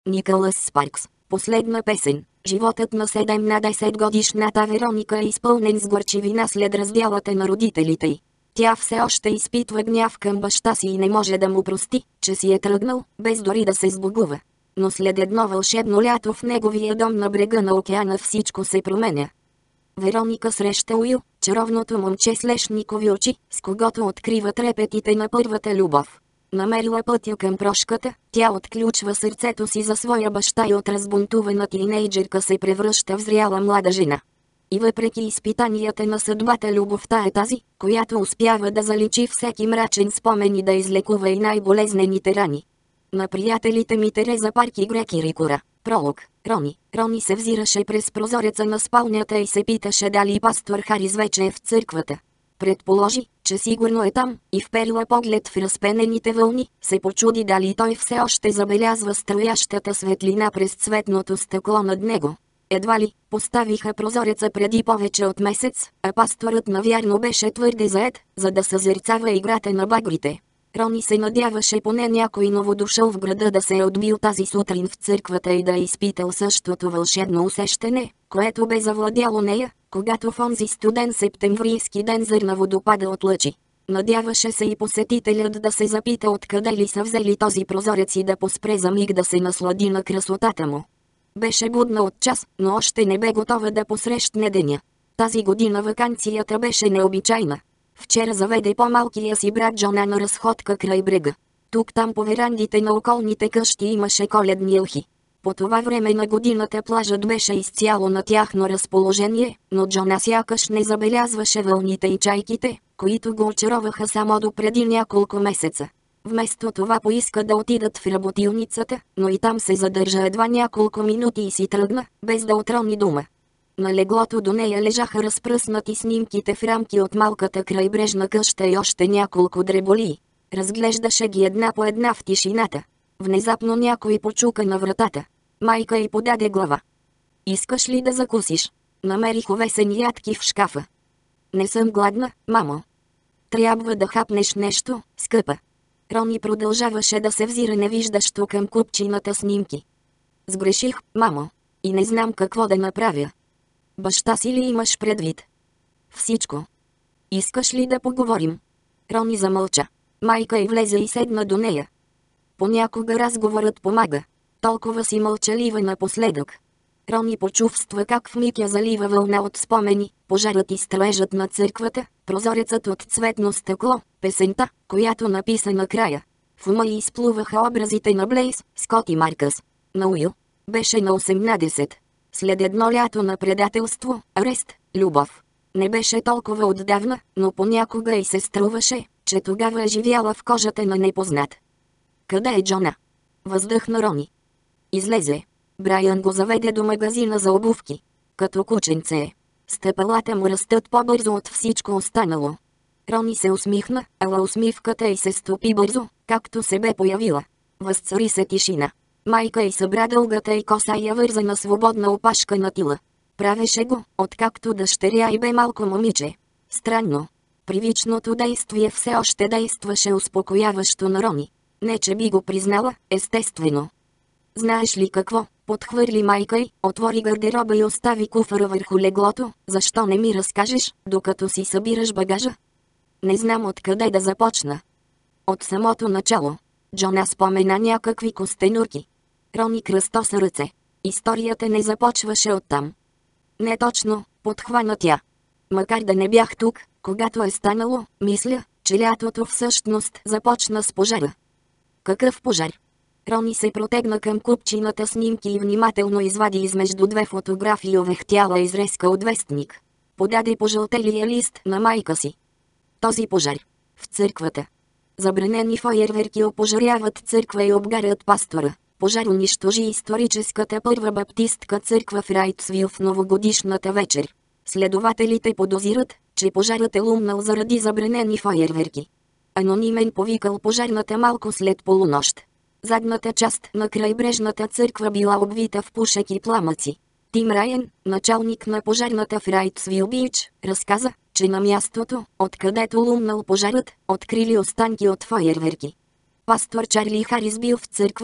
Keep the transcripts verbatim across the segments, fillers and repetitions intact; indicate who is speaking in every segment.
Speaker 1: Никълас Спаркс. Последна песен. Животът на седем на десет годишната Вероника е изпълнен с горчивина след раздялата на родителите й. Тя все още изпитва гняв към баща си и не може да му прости, че си е тръгнал, без дори да се сбогува. Но след едно вълшебно лято в неговия дом на брега на океана всичко се променя. Вероника среща Уил, чаровното момче с лешникови очи, с когото открива трепетите на първата любов. Намерила пътя към прошката, тя отключва сърцето си за своя баща и от разбунтувана тинейджерка се превръща в зряла млада жена. И въпреки изпитанията на съдбата, любовта е тази, която успява да заличи всеки мрачен спомен и да излекува и най-болезнените рани. На приятелите ми Тереза Парк и Греки Рикора. Пролог. Рони. Рони се взираше през прозореца на спалнята и се питаше дали пастор Харис вече е в църквата. Предположи, че сигурно е там, и вперила поглед в разпенените вълни, се почуди дали той все още забелязва строящата светлина през цветното стъкло над него. Едва ли поставиха прозореца преди повече от месец, а пасторът навярно беше твърде заед, за да съзерцава играта на багрите. Рони се надяваше поне някой новодушъл в града да се е отбил тази сутрин в църквата и да е изпитал същото вълшебно усещане, което бе завладяло нея, когато в онзи студен септемврийски ден зърна водопада от лъчи. Надяваше се и посетителят да се запита откъде ли са взели този прозорец и да поспре за миг да се наслади на красотата му. Беше будна от час, но още не бе готова да посрещне деня. Тази година ваканцията беше необичайна. Вчера заведе по-малкия си брат Джона на разходка край брега. Тук-там по верандите на околните къщи имаше коледни елхи. По това време на годината плажът беше изцяло на тяхно разположение, но Джона сякаш не забелязваше вълните и чайките, които го очароваха само до преди няколко месеца. Вместо това поиска да отидат в работилницата, но и там се задържа едва няколко минути и си тръгна, без да отрони дума. На леглото до нея лежаха разпръснати снимките в рамки от малката крайбрежна къща и още няколко дреболии. Разглеждаше ги една по една в тишината. Внезапно някой почука на вратата. Майка й подаде глава. "Искаш ли да закусиш?" "Намерих овесени ядки в шкафа." "Не съм гладна, мамо." "Трябва да хапнеш нещо, скъпа." Рони продължаваше да се взира невиждащо към купчината снимки. "Сгреших, мамо. И не знам какво да направя." "Баща си ли имаш предвид?" "Всичко." "Искаш ли да поговорим?" Рони замълча. Майка й влезе и седна до нея. Понякога разговорът помага. Толкова си мълчалива напоследък. Рони почувства как в миг я залива вълна от спомени, пожарът и строежът на църквата, прозорецът от цветно стъкло, песента, която написа накрая. В ума й изплуваха образите на Блейз, Скот и Маркъс. На Уил. Беше на осемнадесет. След едно лято на предателство, арест, любов. Не беше толкова отдавна, но понякога й се струваше, че тогава е живяла в кожата на непознат. "Къде е Джона?" въздъхна Рони. Излезе. Брайан го заведе до магазина за обувки. Като кученце. Стъпалата му растат по-бързо от всичко останало. Рони се усмихна, ала усмивката й се стопи бързо, както се бе появила. Възцари се тишина. Майка й събра дългата й коса и я върза на свободна опашка на тила. Правеше го, откакто дъщеря й бе малко момиче. Странно. Привичното действие все още действаше успокояващо на Рони. Не че би го признала, естествено. "Знаеш ли какво?" подхвърли майка й, отвори гардероба и остави куфара върху леглото. "Защо не ми разкажеш, докато си събираш багажа?" "Не знам откъде да започна." "От самото начало." Джона спомена някакви костенурки. Рони кръстоса ръце. Историята не започваше оттам. "Не точно," подхвана тя. "Макар да не бях тук, когато е станало, мисля, че лятото всъщност започна с пожара." "Какъв пожар?" Рони се протегна към купчината снимки и внимателно извади измежду две фотографии овехтяла изрезка от вестник. Подаде пожълтелия лист на майка си. "Този пожар. В църквата. Забранени фойерверки опожаряват църква и обгарят пастора. Пожар унищожи историческата първа баптистка църква в Райтсвил в новогодишната вечер. Следователите подозират, че пожарът е лумнал заради забранени фойерверки. Анонимен повикал пожарната малко след полунощ. Задната част на крайбрежната църква била обвита в пушек и пламъци. Тим Райан, началник на пожарната в Райтсвил Бич, разказа, че на мястото, откъдето лумнал пожарът, открили останки от фойерверки. Пастор Чарли Харис бил в църквата,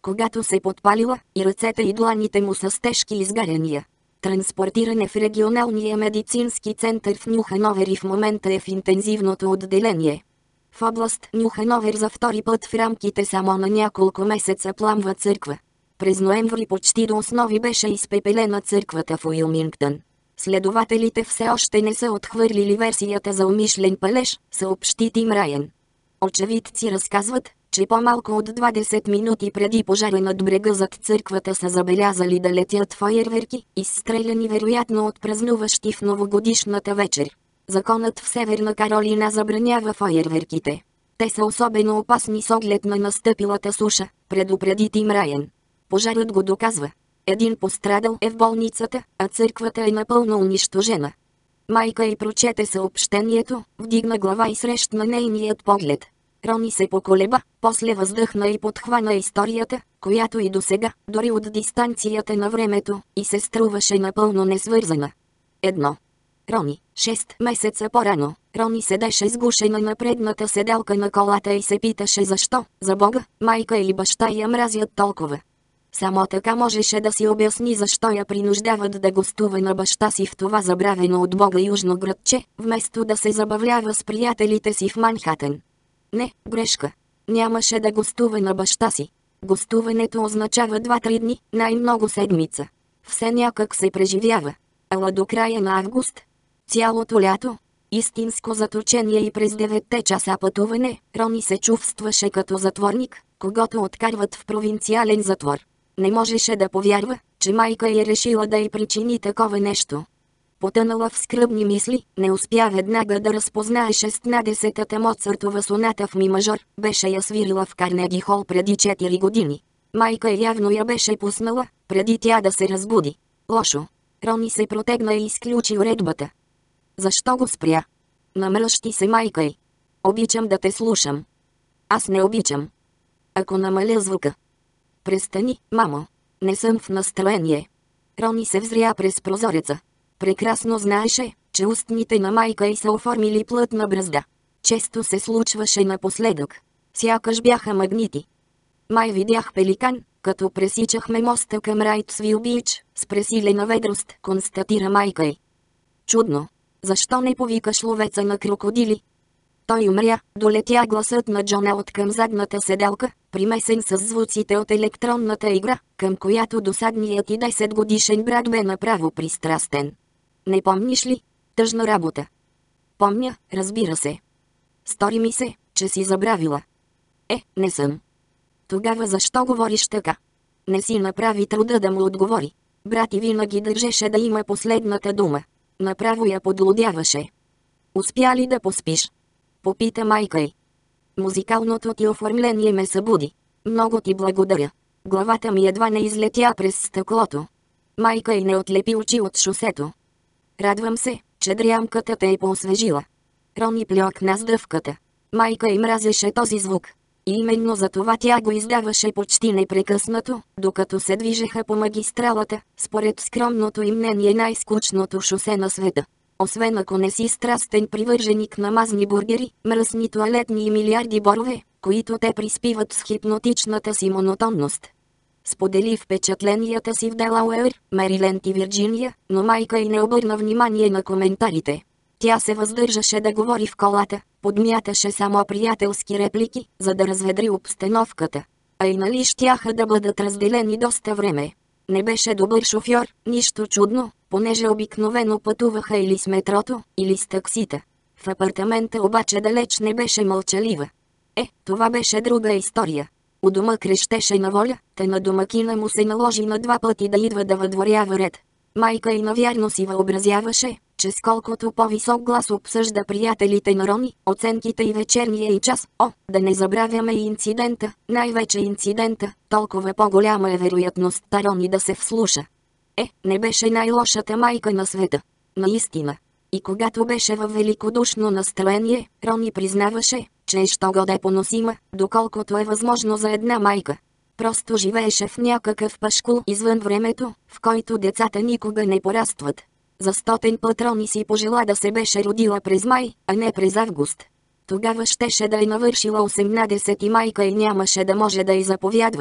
Speaker 1: когато се подпалила и ръцете и дланите му са с тежки изгаряния. Транспортиране в регионалния медицински център в Ню Хановер и в момента е в интензивното отделение. В област Ню Хановер за втори път в рамките само на няколко месеца пламва църква. През ноември почти до основи беше изпепелена църквата в Уилмингтън. Следователите все още не са отхвърлили версията за умишлен палеж, съобщи Тим Райан. Очевидци разказват, че по-малко от двадесет минути преди пожара над брега зад църквата са забелязали да летят фойерверки, изстреляни вероятно от празнуващи в новогодишната вечер. Законът в Северна Каролина забранява фойерверките. Те са особено опасни с оглед на настъпилата суша, предупреди Тим Райан. Пожарът го доказва. Един пострадал е в болницата, а църквата е напълно унищожена. Майка й прочете съобщението, вдигна глава и срещна нейният поглед. Рони се поколеба, после въздъхна и подхвана историята, която и досега, дори от дистанцията на времето, и се струваше напълно несвързана. Едно. Рони, шест месеца по-рано, Рони седеше сгушена на предната седалка на колата и се питаше защо, за Бога, майка или баща я мразят толкова. Само така можеше да си обясни защо я принуждават да гостува на баща си в това забравено от Бога южно градче, вместо да се забавлява с приятелите си в Манхатън. Не, грешка. Нямаше да гостува на баща си. Гостуването означава два-три дни, най-много седмица. Все някак се преживява. Ала до края на август. Цялото лято. Истинско заточение и през деветте часа пътуване, Рони се чувстваше като затворник, когото откарват в провинциален затвор. Не можеше да повярва, че майка е решила да й причини такова нещо. Потънала в скръбни мисли, не успя веднага да разпознае шестнадесетата Моцартова соната в ми мажор, беше я свирила в Карнеги Хол преди четири години. Майка явно я беше пуснала, преди тя да се разбуди. Лошо. Рони се протегна и изключи уредбата. Защо го спря? Намръщи се майка й. Обичам да те слушам. Аз не обичам. Ако намаля звука. Престани, мамо. Не съм в настроение. Рони се взря през прозореца. Прекрасно знаеше, че устните на майка й са оформили плътна бръзда. Често се случваше напоследък. Сякаш бяха магнити. Май видях пеликан, като пресичахме моста към Райтсвил Бич, с пресилена ведрост, констатира майка й. Чудно. Защо не повикаш ловеца на крокодили? Той умря, долетя гласът на Джона от към задната седалка, примесен с звуците от електронната игра, към която досадният и десет годишен брат бе направо пристрастен. Не помниш ли? Тъжна работа. Помня, разбира се. Стори ми се, че си забравила. Е, не съм. Тогава защо говориш така? Не си направи труда да му отговори. Брат и винаги държеше да има последната дума. Направо я подлудяваше. Успя ли да поспиш? Попита майка й. Музикалното ти оформление ме събуди. Много ти благодаря. Главата ми едва не излетя през стъклото. Майка й не отлепи очи от шосето. Радвам се, че дрямката те е поосвежила. Рони плюкна с дъвката. Майка й мразеше този звук. И именно за това тя го издаваше почти непрекъснато, докато се движеха по магистралата, според скромното им мнение най-скучното шосе на света. Освен ако не си страстен привърженик на мазни бургери, мръсни туалетни и милиарди борове, които те приспиват с хипнотичната си монотонност. Сподели впечатленията си в Делауер, Мериленд и Вирджиния, но майка й не обърна внимание на коментарите. Тя се въздържаше да говори в колата, подмяташе само приятелски реплики, за да разведри обстановката. А и нали щяха да бъдат разделени доста време. Не беше добър шофьор, нищо чудно, понеже обикновено пътуваха или с метрото, или с таксита. В апартамента обаче далеч не беше мълчалива. Е, това беше друга история. У дома крещеше на воля, те на домакина му се наложи на два пъти да идва да въдворява ред. Майка й навярно си въобразяваше, че с колкото по-висок глас обсъжда приятелите на Рони, оценките и вечерния и час. О, да не забравяме и инцидента, най-вече инцидента, толкова по-голяма е вероятността Рони да се вслуша. Е, не беше най-лошата майка на света. Наистина. И когато беше във великодушно настроение, Рони признаваше, че е щогоде поносима, доколкото е възможно за една майка. Просто живееше в някакъв пашкул извън времето, в който децата никога не порастват. За стотен път Рони си пожела да се беше родила през май, а не през август. Тогава щеше да е навършила осемнадесет и майка и нямаше да може да й заповядва.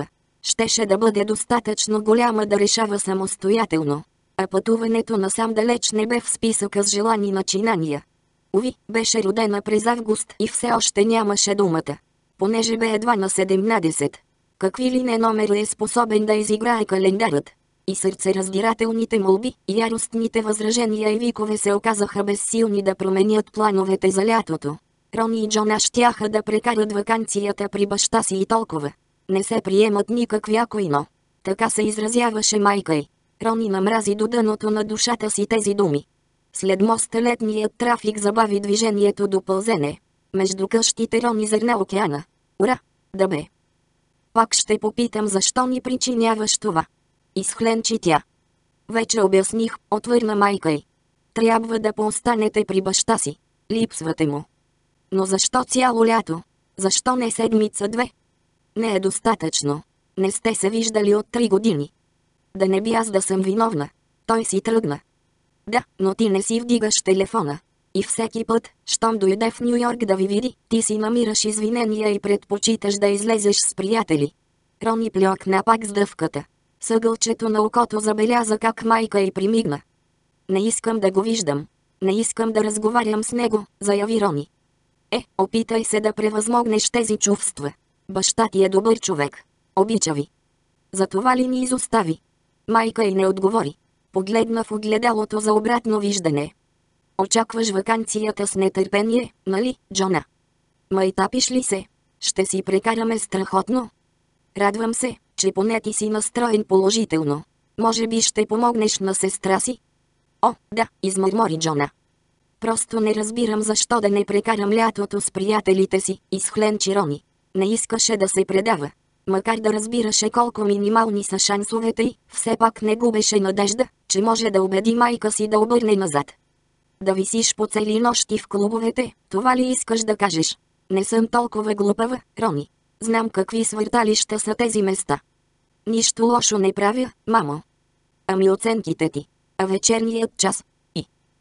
Speaker 1: щеше да бъде достатъчно голяма да решава самостоятелно. А пътуването насам далеч не бе в списъка с желани начинания. Уви, беше родена през август и все още нямаше думата. Понеже бе едва на седемнадесет. Какви ли не номери е способен да изиграе календарът. И сърцераздирателните молби, и яростните възражения и викове се оказаха безсилни да променят плановете за лятото. Рони и Джона щяха да прекарат ваканцията при баща си и толкова. Не се приемат никакви ако но. Така се изразяваше майка й. Рони намрази до дъното на душата си тези думи. След моста летният трафик забави движението до пълзене. Между къщите Рони зърна океана. Ура! Да бе! Пак ще попитам защо ни причиняваш това. Изхленчи тя. Вече обясних, отвърна майка й. Трябва да поостанете при баща си. Липсвате му. Но защо цяло лято? Защо не седмица-две? Не е достатъчно. Не сте се виждали от три години. Да не би аз да съм виновна. Той си тръгна. Да, но ти не си вдигаш телефона. И всеки път, щом дойде в Ню Йорк да ви види, ти си намираш извинения и предпочиташ да излезеш с приятели. Рони плюкна пак с дъвката. Съгълчето на окото забеляза как майка й примигна. Не искам да го виждам. Не искам да разговарям с него, заяви Рони. Е, опитай се да превъзмогнеш тези чувства. Баща ти е добър човек. Обича ви. Затова ли ни изостави? Майка й не отговори. Погледна в огледалото за обратно виждане. Очакваш ваканцията с нетърпение, нали, Джона? Майтапиш ли се? Ще си прекараме страхотно. Радвам се, че поне ти си настроен положително. Може би ще помогнеш на сестра си? О, да, измърмори Джона. Просто не разбирам защо да не прекарам лятото с приятелите си, изхленчи Рони. Не искаше да се предава. Макар да разбираше колко минимални са шансовете й, все пак не губеше надежда, че може да убеди майка си да обърне назад. Да висиш по цели нощи в клубовете, това ли искаш да кажеш? Не съм толкова глупава, Рони. Знам какви свърталища са тези места. Нищо лошо не правя, мамо. Ами оценките ти. А вечерният час? И.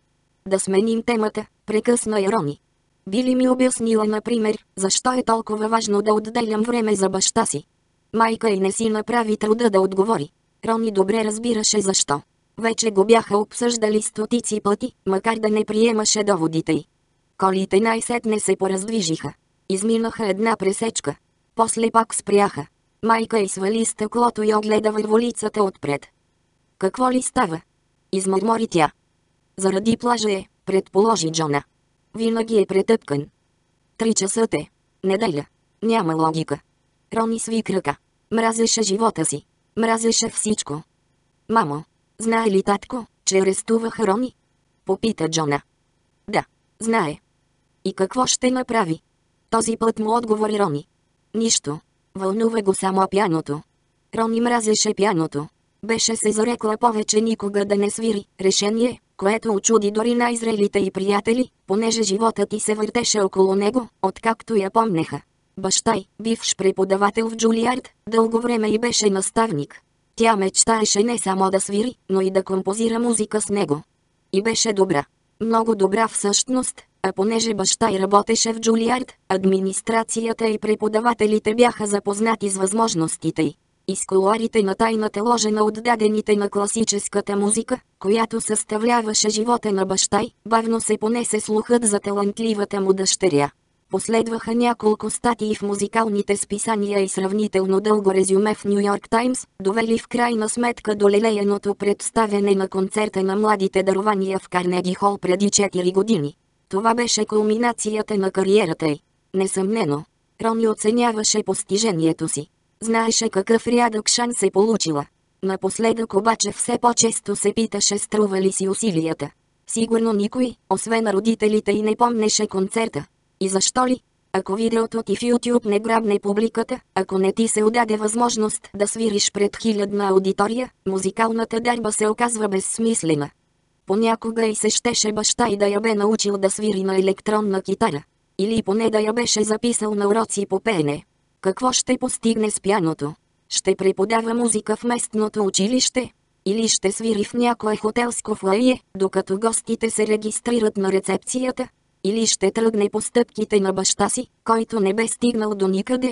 Speaker 1: Да сменим темата, прекъсна я Рони. Би ли ми обяснила, например, защо е толкова важно да отделям време за баща си? Майка й не си направи труда да отговори. Рони добре разбираше защо. Вече го бяха обсъждали стотици пъти, макар да не приемаше доводите й. Колите най-сетне се пораздвижиха. Изминаха една пресечка. После пак спряха. Майка й свали стъклото и огледа върволицата отпред. Какво ли става? Измърмори тя. Заради плажа е, предположи Джона. Винаги е претъпкан. Три часа те. Неделя. Няма логика. Рони сви крака. Мразеше живота си. Мразеше всичко. Мамо, знае ли татко, че арестуваха Рони? Попита Джона. Да, знае. И какво ще направи? Този път му отговори Рони. Нищо. Вълнува го само пяното. Рони мразеше пяното. Беше се зарекла повече никога да не свири, решение, което очуди дори най-зрелите й приятели, понеже животът й се въртеше около него, откакто я помнеха. Баща й, бивш преподавател в Джулиард, дълго време й беше наставник. Тя мечтаеше не само да свири, но и да композира музика с него. И беше добра. Много добра всъщност, а понеже баща й работеше в Джулиард, администрацията и преподавателите бяха запознати с възможностите й. И с колорите на тайната ложа на отдадените на класическата музика, която съставляваше живота на баща й, бавно се понесе слухът за талантливата му дъщеря. Последваха няколко статии в музикалните списания и сравнително дълго резюме в Ню Йорк Таймс, довели в крайна сметка до лелеяното представяне на концерта на младите дарования в Карнеги Хол преди четири години. Това беше кулминацията на кариерата й. Несъмнено, Рони оценяваше постижението си. Знаеше какъв рядък шанс е получила. Напоследък обаче все по-често се питаше струва ли си усилията. Сигурно никой, освен родителите, й не помнеше концерта. И защо ли? Ако видеото ти в YouTube не грабне публиката, ако не ти се отдаде възможност да свириш пред хилядна аудитория, музикалната дарба се оказва безсмислена. Понякога и се щеше баща й да я бе научил да свири на електронна китара. Или поне да я беше записал на уроци по пеене. Какво ще постигне с пяното? Ще преподава музика в местното училище? Или ще свири в някое хотелско фоайе, докато гостите се регистрират на рецепцията? Или ще тръгне по стъпките на баща си, който не бе стигнал до никъде?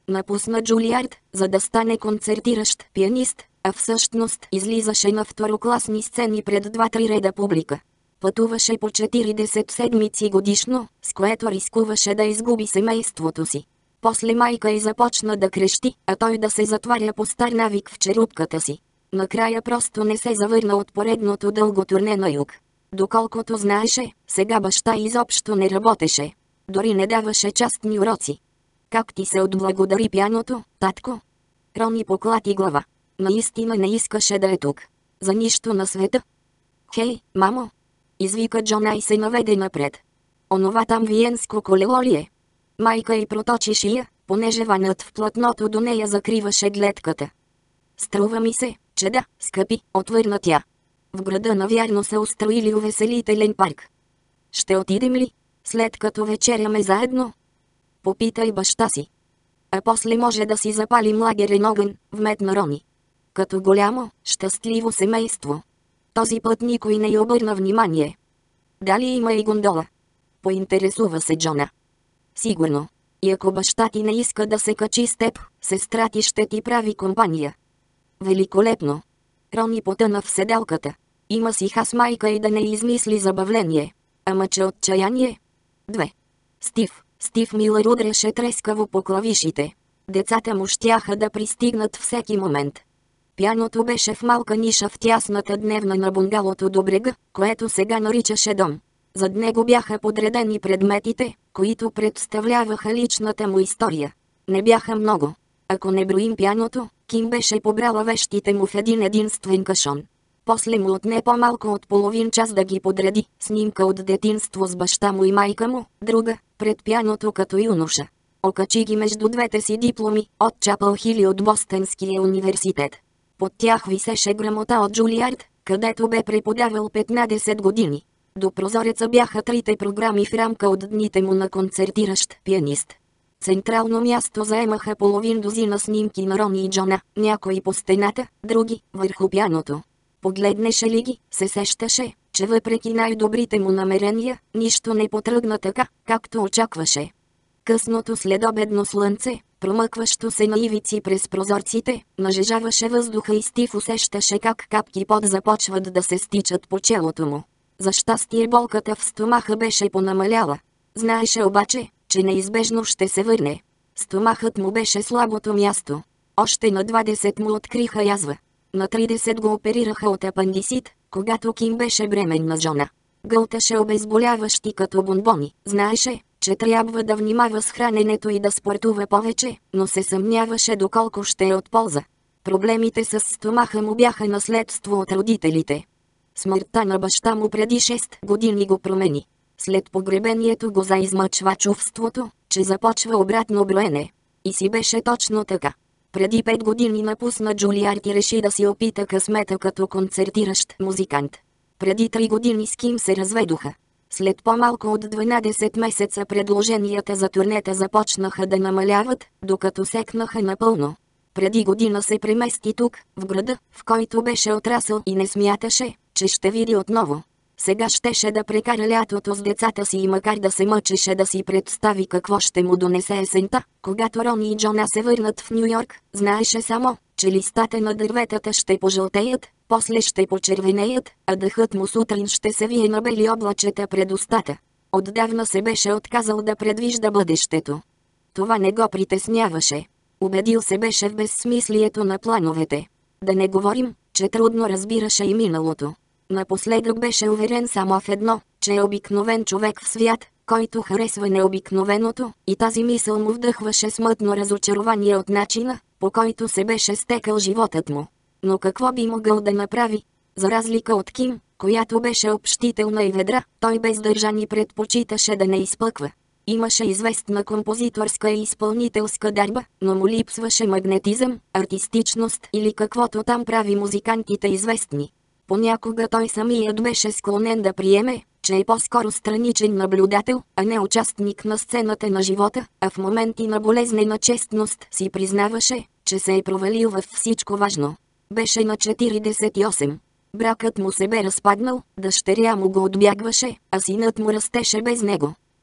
Speaker 1: Напусна Джулиард, за да стане концертиращ пианист, а всъщност излизаше на второкласни сцени пред два-три реда публика. Пътуваше по четиридесет седмици годишно, с което рискуваше да изгуби семейството си. После майка й започна да крещи, а той да се затваря по стар навик в черупката си. Накрая просто не се завърна от поредното дълго турне на юг. Доколкото знаеше, сега баща изобщо не работеше. Дори не даваше частни уроци. Как ти се отблагодари пяното, татко? Рони поклати глава. Наистина не искаше да е тук. За нищо на света. Хей, мамо! Извика Джона и се наведе напред. Онова там виенско колело ли е? Майка й проточи шия, понеже ванът в платното до нея закриваше гледката. Струва ми се, че да, скъпи, отвърна тя. В града навярно са устроили увеселителен парк. Ще отидем ли, след като вечеряме заедно? Попитай баща си. А после може да си запалим лагерен огън, вметна Рони. Като голямо, щастливо семейство. Този път никой не й обърна внимание. Дали има и гондола? Поинтересува се Джона. Сигурно. И ако баща ти не иска да се качи с теб, сестра ти ще ти прави компания. Великолепно. Рони потъна в седалката. Има си хас майка и да не измисли забавление. Ама че отчаяние? Две. Стив. Стив Милър удряше трескаво по клавишите. Децата му щяха да пристигнат всеки момент. Пианото беше в малка ниша в тясната дневна на бунгалото до брега, което сега наричаше дом. Зад него бяха подредени предметите, които представляваха личната му история. Не бяха много. Ако не броим пианото, Ким беше побрала вещите му в един единствен кашон. После му отне по-малко от половин час да ги подреди, снимка от детинство с баща му и майка му, друга, пред пианото като юноша. Окачи ги между двете си дипломи, от Чапъл Хил и от Бостънския университет. Под тях висеше грамота от Джулиард, където бе преподавал петнадесет години. До прозореца бяха трите програми в рамка от дните му на концертиращ пианист. Централно място заемаха половин дозина снимки на Рони и Джона, някои по стената, други върху пианото. Погледнеше ли ги, се сещаше, че въпреки най-добрите му намерения, нищо не потръгна така, както очакваше. Късното следобедно слънце, промъкващо се на ивици през прозорците, нажежаваше въздуха и Стив усещаше как капки пот започват да се стичат по челото му. За щастие болката в стомаха беше понамаляла. Знаеше обаче, че неизбежно ще се върне. Стомахът му беше слабото място. Още на двадесет му откриха язва. На тридесет го оперираха от апандисит, когато Ким беше бременна жена. Гълташе обезболяващи като бонбони. Знаеше, че трябва да внимава с храненето и да спортува повече, но се съмняваше доколко ще е от полза. Проблемите с стомаха му бяха наследство от родителите. Смъртта на баща му преди шест години го промени. След погребението го заизмъчва чувството, че започва обратно броене. И си беше точно така. Преди пет години напусна Джулиард и реши да си опита късмета като концертиращ музикант. Преди три години с Ким се разведоха. След по-малко от дванадесет месеца предложенията за турнета започнаха да намаляват, докато секнаха напълно. Преди година се премести тук, в града, в който беше отрасъл и не смяташе, че ще види отново. Сега щеше да прекара лятото с децата си и макар да се мъчеше да си представи какво ще му донесе есента, когато Рони и Джона се върнат в Ню-Йорк, знаеше само, че листата на дърветата ще пожълтеят, после ще почервенеят, а дъхът му сутрин ще се вие на бели облачета пред устата. Отдавна се беше отказал да предвижда бъдещето. Това не го притесняваше. Убедил се беше в безсмислието на плановете. Да не говорим, че трудно разбираше и миналото. Напоследък беше уверен само в едно, че е обикновен човек в свят, който харесва необикновеното, и тази мисъл му вдъхваше смътно разочарование от начина, по който се беше стекал животът му. Но какво би могъл да направи? За разлика от Ким, която беше общителна и ведра, той бездържан и предпочиташе да не изпъква. Имаше известна композиторска и изпълнителска дарба, но му липсваше магнетизъм, артистичност или каквото там прави музикантите известни. Понякога той самият беше склонен да приеме, че е по-скоро страничен наблюдател, а не участник на сцената на живота, а в моменти на болезнена честност си признаваше, че се е провалил във всичко важно. Беше на четиридесет и осем. Бракът му се бе разпаднал, дъщеря му го отбягваше, а синът му растеше без него.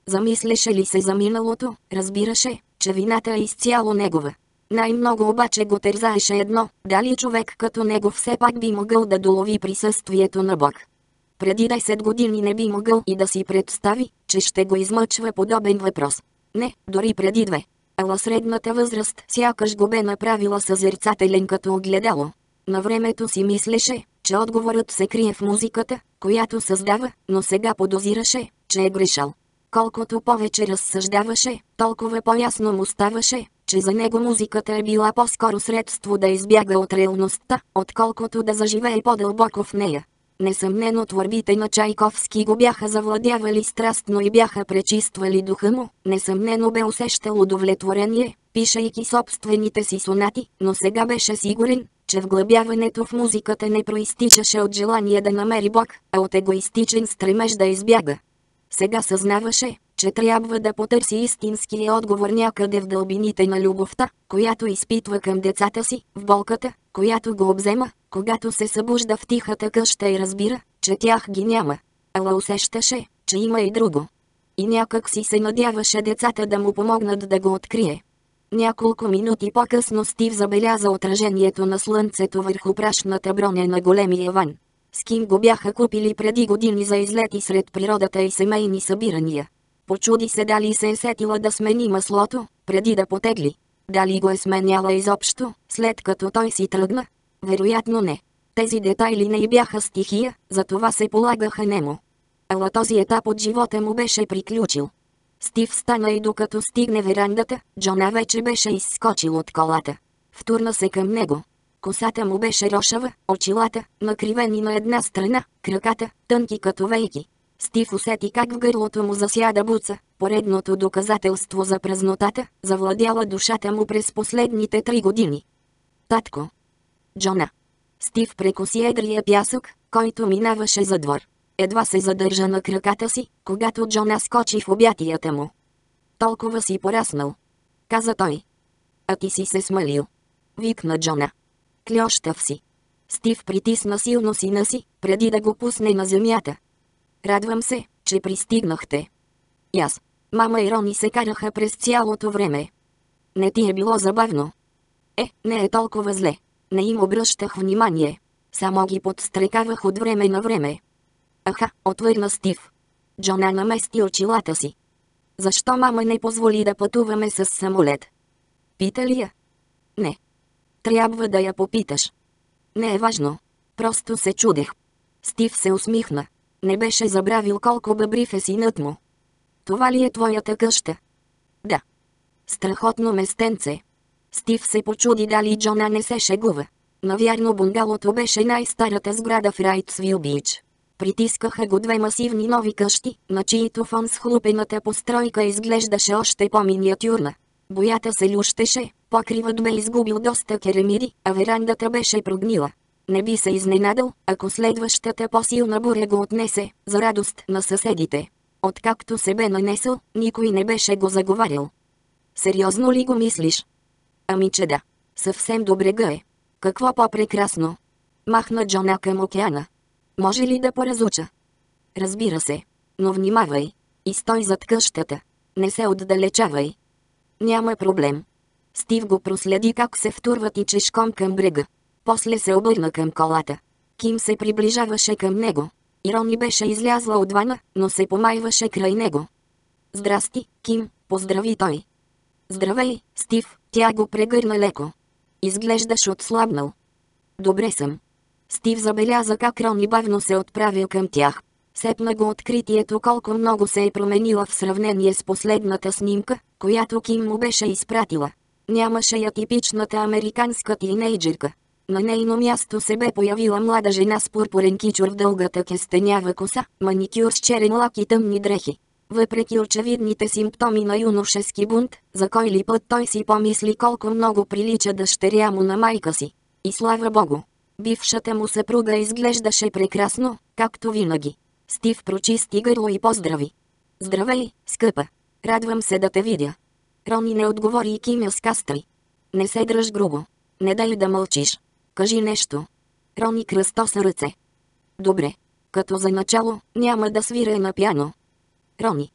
Speaker 1: Замисляше ли се за миналото, разбираше, че вината е изцяло негова. Най-много обаче го тързаеше едно, дали човек като него все пак би могъл да долови присъствието на Бог. Преди десет години не би могъл и да си представи, че ще го измъчва подобен въпрос. Не, дори преди две. Ала средната възраст сякаш го бе направила съзерцателен като огледало. На времето си мислеше, че отговорът се крие в музиката, която създава, но сега подозираше, че е грешал. Колкото повече разсъждаваше, толкова по-ясно му ставаше, че за него музиката е била по-скоро средство да избяга от реалността, отколкото да заживее по-дълбоко в нея. Несъмнено творбите на Чайковски го бяха завладявали страстно и бяха пречиствали духа му, несъмнено бе усещал удовлетворение, пишейки собствените си сонати, но сега беше сигурен, че вглъбяването в музиката не проистичаше от желание да намери Бог, а от егоистичен стремеж да избяга. Сега съзнаваше, че трябва да потърси истинския отговор някъде в дълбините на любовта, която изпитва към децата си, в болката, която го обзема, когато се събужда в тихата къща и разбира, че тях ги няма. Ала усещаше, че има и друго. И някак си се надяваше децата да му помогнат да го открие. Няколко минути по-късно Стив забеляза отражението на слънцето върху прашната броня на големия ван. С Ким го бяха купили преди години за излети сред природата и семейни събирания. Почуди се дали се е сетила да смени маслото, преди да потегли. Дали го е сменяла изобщо, след като той си тръгна? Вероятно не. Тези детайли не й бяха стихия, затова се полагаха нему. Ала този етап от живота му беше приключил. Стив стана и докато стигне верандата, Джона вече беше изскочил от колата. Втурна се към него. Косата му беше рошава, очилата, накривени на една страна, краката, тънки като вейки. Стив усети как в гърлото му засяда буца, поредното доказателство за празнотата, завладяла душата му през последните три години. Татко. Джона. Стив прекоси едрия пясък, който минаваше за двор. Едва се задържа на краката си, когато Джона скочи в обятията му. Толкова си пораснал, каза той. А ти си се смалил, викна Джона. Клющав си. Стив притисна силно сина си, преди да го пусне на земята. Радвам се, че пристигнахте. И аз. Мама и Рони се караха през цялото време. Не ти е било забавно? Е, не е толкова зле. Не им обръщах внимание. Само ги подстрекавах от време на време. Аха, отвърна Стив. Джона намести очилата си. Защо мама не позволи да пътуваме с самолет? Пита ли я? Не. Трябва да я попиташ. Не е важно. Просто се чудех. Стив се усмихна. Не беше забравил колко бъбрив е синът му. Това ли е твоята къща? Да. Страхотно местенце. Стив се почуди дали Джона не се шегува. Навярно бунгалото беше най-старата сграда в Райтсвил Бич. Притискаха го две масивни нови къщи, на чието фон схлупената постройка изглеждаше още по-миниатюрна. Боята се лющеше, покривът бе изгубил доста керамиди, а верандата беше прогнила. Не би се изненадал, ако следващата по-силна буря го отнесе, за радост на съседите. Откакто се бе нанесъл, никой не беше го заговарял. Сериозно ли го мислиш? Ами че да. Съвсем до брега е. Какво по-прекрасно? Махна Джона към океана. Може ли да поразуча? Разбира се. Но внимавай. И стой зад къщата. Не се отдалечавай. Няма проблем. Стив го проследи как се втурват и чешком към брега. После се обърна към колата. Ким се приближаваше към него. И Рони беше излязла от вана, но се помайваше край него. Здрасти, Ким, поздрави той. Здравей, Стив, тя го прегърна леко. Изглеждаш отслабнал. Добре съм. Стив забеляза как Рони бавно се отправя към тях. Сепна го откритието колко много се е променила в сравнение с последната снимка, която Ким му беше изпратила. Нямаше я типичната американска тинейджерка. На нейно място се бе появила млада жена с пурпурен кичур в дългата кестенява коса, маникюр с черен лак и тъмни дрехи. Въпреки очевидните симптоми на юношески бунт, за кой ли път той си помисли колко много прилича дъщеря му на майка си. И слава богу, бившата му съпруга изглеждаше прекрасно, както винаги. Стив прочисти гърло и поздрави. Здравей, скъпа. Радвам се да те видя. Рони не отговори и кимя с кастри. Не се дръж грубо. Не дай да мълчиш. Кажи нещо. Рони кръстоса ръце. Добре. Като за начало, няма да свиря на пиано. Рони.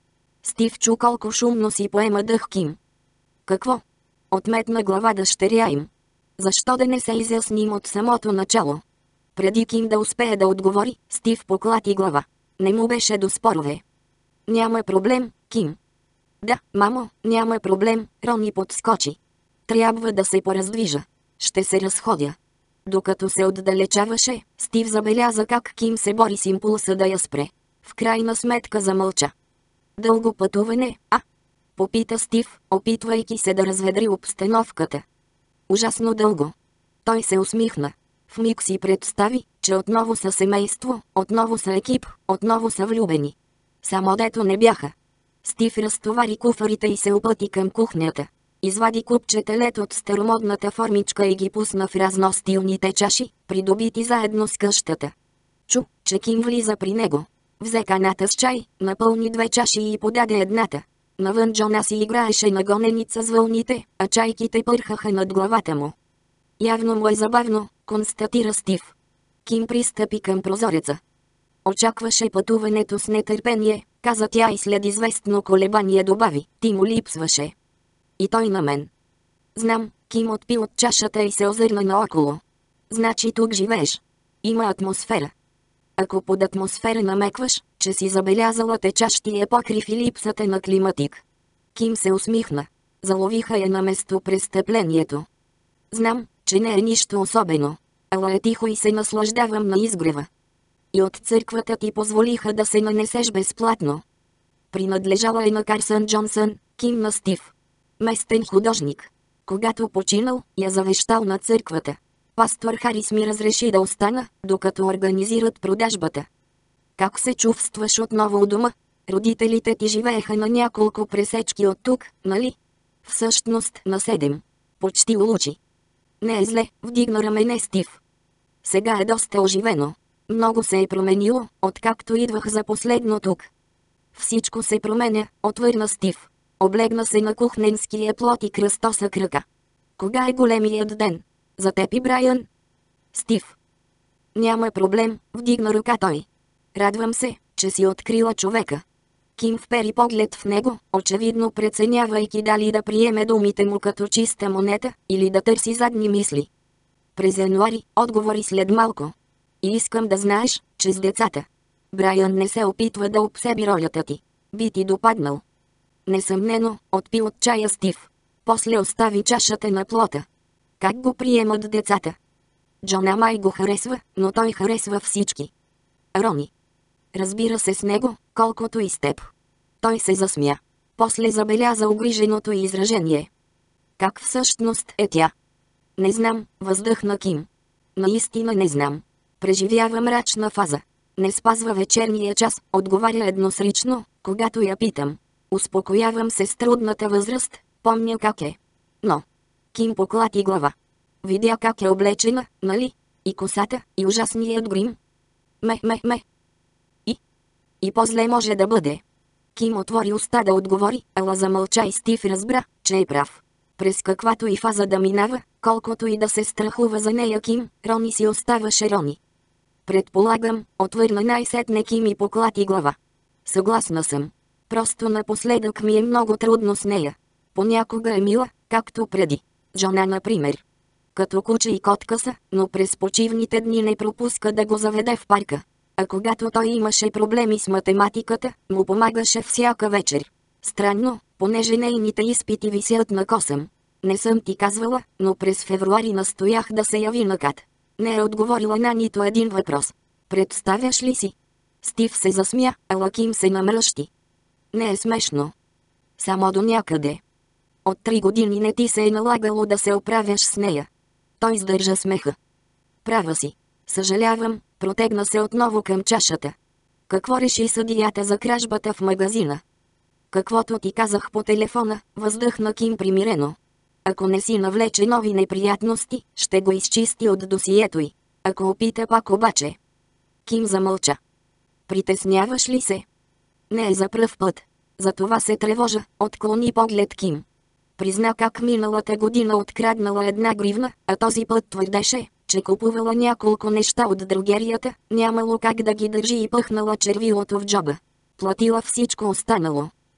Speaker 1: Стив чу колко шумно си поема дъх Ким. Какво? Отметна глава дъщеря им. Защо да не се изясним от самото начало? Преди Ким да успее да отговори, Стив поклати глава. Не му беше до спорове. Няма проблем, Ким. Да, мамо, няма проблем, Рони подскочи. Трябва да се пораздвижа. Ще се разходя. Докато се отдалечаваше, Стив забеляза как Ким се бори с импулса да я спре. В крайна сметка замълча. Дълго пътуване, а? Попита Стив, опитвайки се да разведри обстановката. Ужасно дълго. Той се усмихна. В миг си представи, че отново са семейство, отново са екип, отново са влюбени. Само дето не бяха. Стив разтовари куфарите и се опъти към кухнята. Извади купчета лед от старомодната формичка и ги пусна в разностилните чаши, придобити заедно с къщата. Чу, че Ким влиза при него. Взе каната с чай, напълни две чаши и подаде едната. Навън Джона си играеше на гоненица с вълните, а чайките пърхаха над главата му. Явно му е забавно, констатира Стив. Ким пристъпи към прозореца. Очакваше пътуването с нетърпение, каза тя и след известно колебание добави, ти му липсваше. И той на мен. Знам, Ким отпи от чашата и се озърна наоколо. Значи тук живееш. Има атмосфера. Ако под атмосфера намекваш, че си забелязала течащия покрив и липсата на климатик. Ким се усмихна. Заловиха я на местопрестъплението. Знам, че не е нищо особено. Ала е тихо и се наслаждавам на изгрева. И от църквата ти позволиха да се нанесеш безплатно. Принадлежала е на Карсън Джонсън, Ким на Стив. Местен художник. Когато починал, я завещал на църквата. Пастор Харис ми разреши да остана, докато организират продажбата. Как се чувстваш отново у дома? Родителите ти живееха на няколко пресечки от тук, нали? Всъщност на седем. Почти улучи. Не е зле, вдигна рамене Стив. Сега е доста оживено. Много се е променило, откакто идвах за последно тук. Всичко се променя, отвърна Стив. Облегна се на кухненския плот и кръстоса крака. Кога е големият ден? За теб и Брайан? Стив. Няма проблем, вдигна ръка той. Радвам се, че си открила човека. Ким впери поглед в него, очевидно преценявайки дали да приеме думите му като чиста монета, или да търси задни мисли. През януари, отговори след малко. И искам да знаеш, че с децата. Брайан не се опитва да обсеби ролята ти. Би ти допаднал. Несъмнено, отпи от чая Стив. После остави чашата на плота. Как го приемат децата? Джона май го харесва, но той харесва всички. Рони. Разбира се с него, колкото и с теб. Той се засмя. После забеляза огриженото изражение. Как всъщност е тя? Не знам, въздъхна Ким. Наистина не знам. Преживява мрачна фаза. Не спазва вечерния час, отговаря едносрично, когато я питам. Успокоявам се с трудната възраст, помня как е. Но. Ким поклати глава. Видя как е облечена, нали? И косата, и ужасният грим. Ме, ме, ме. И? И по-зле може да бъде. Ким отвори уста да отговори, ала замълча и Стив разбра, че е прав. През каквато и фаза да минава, колкото и да се страхува за нея Ким, Рони си оставаше Рони. Предполагам, отвърна най-сетне Ким и поклати глава. Съгласна съм. Просто напоследък ми е много трудно с нея. Понякога е мила, както преди. Джона, например. Като куче и котка са, но през почивните дни не пропуска да го заведе в парка. А когато той имаше проблеми с математиката, му помагаше всяка вечер. Странно, понеже нейните изпити висят на косъм. Не съм ти казвала, но през февруари настоях да се яви на Кат. Не е отговорила на нито един въпрос. Представяш ли си? Стив се засмя, ала Ким се намръщи. Не е смешно. Само до някъде. От три години не ти се е налагало да се оправяш с нея. Той сдържа смеха. Права си. Съжалявам, протегна се отново към чашата. Какво реши съдията за кражбата в магазина? Каквото ти казах по телефона, въздъхна Ким примирено. Ако не си навлече нови неприятности, ще го изчисти от досието й. Ако опита пак обаче. Ким замълча. Притесняваш ли се? Не е за пръв път. Затова се тревожа, отклони поглед Ким. Призна как миналата година откраднала една гривна, а този път твърдеше, че купувала няколко неща от дрогерията, нямало как да ги държи и пъхнала червилото в джоба. Платила всичко останало.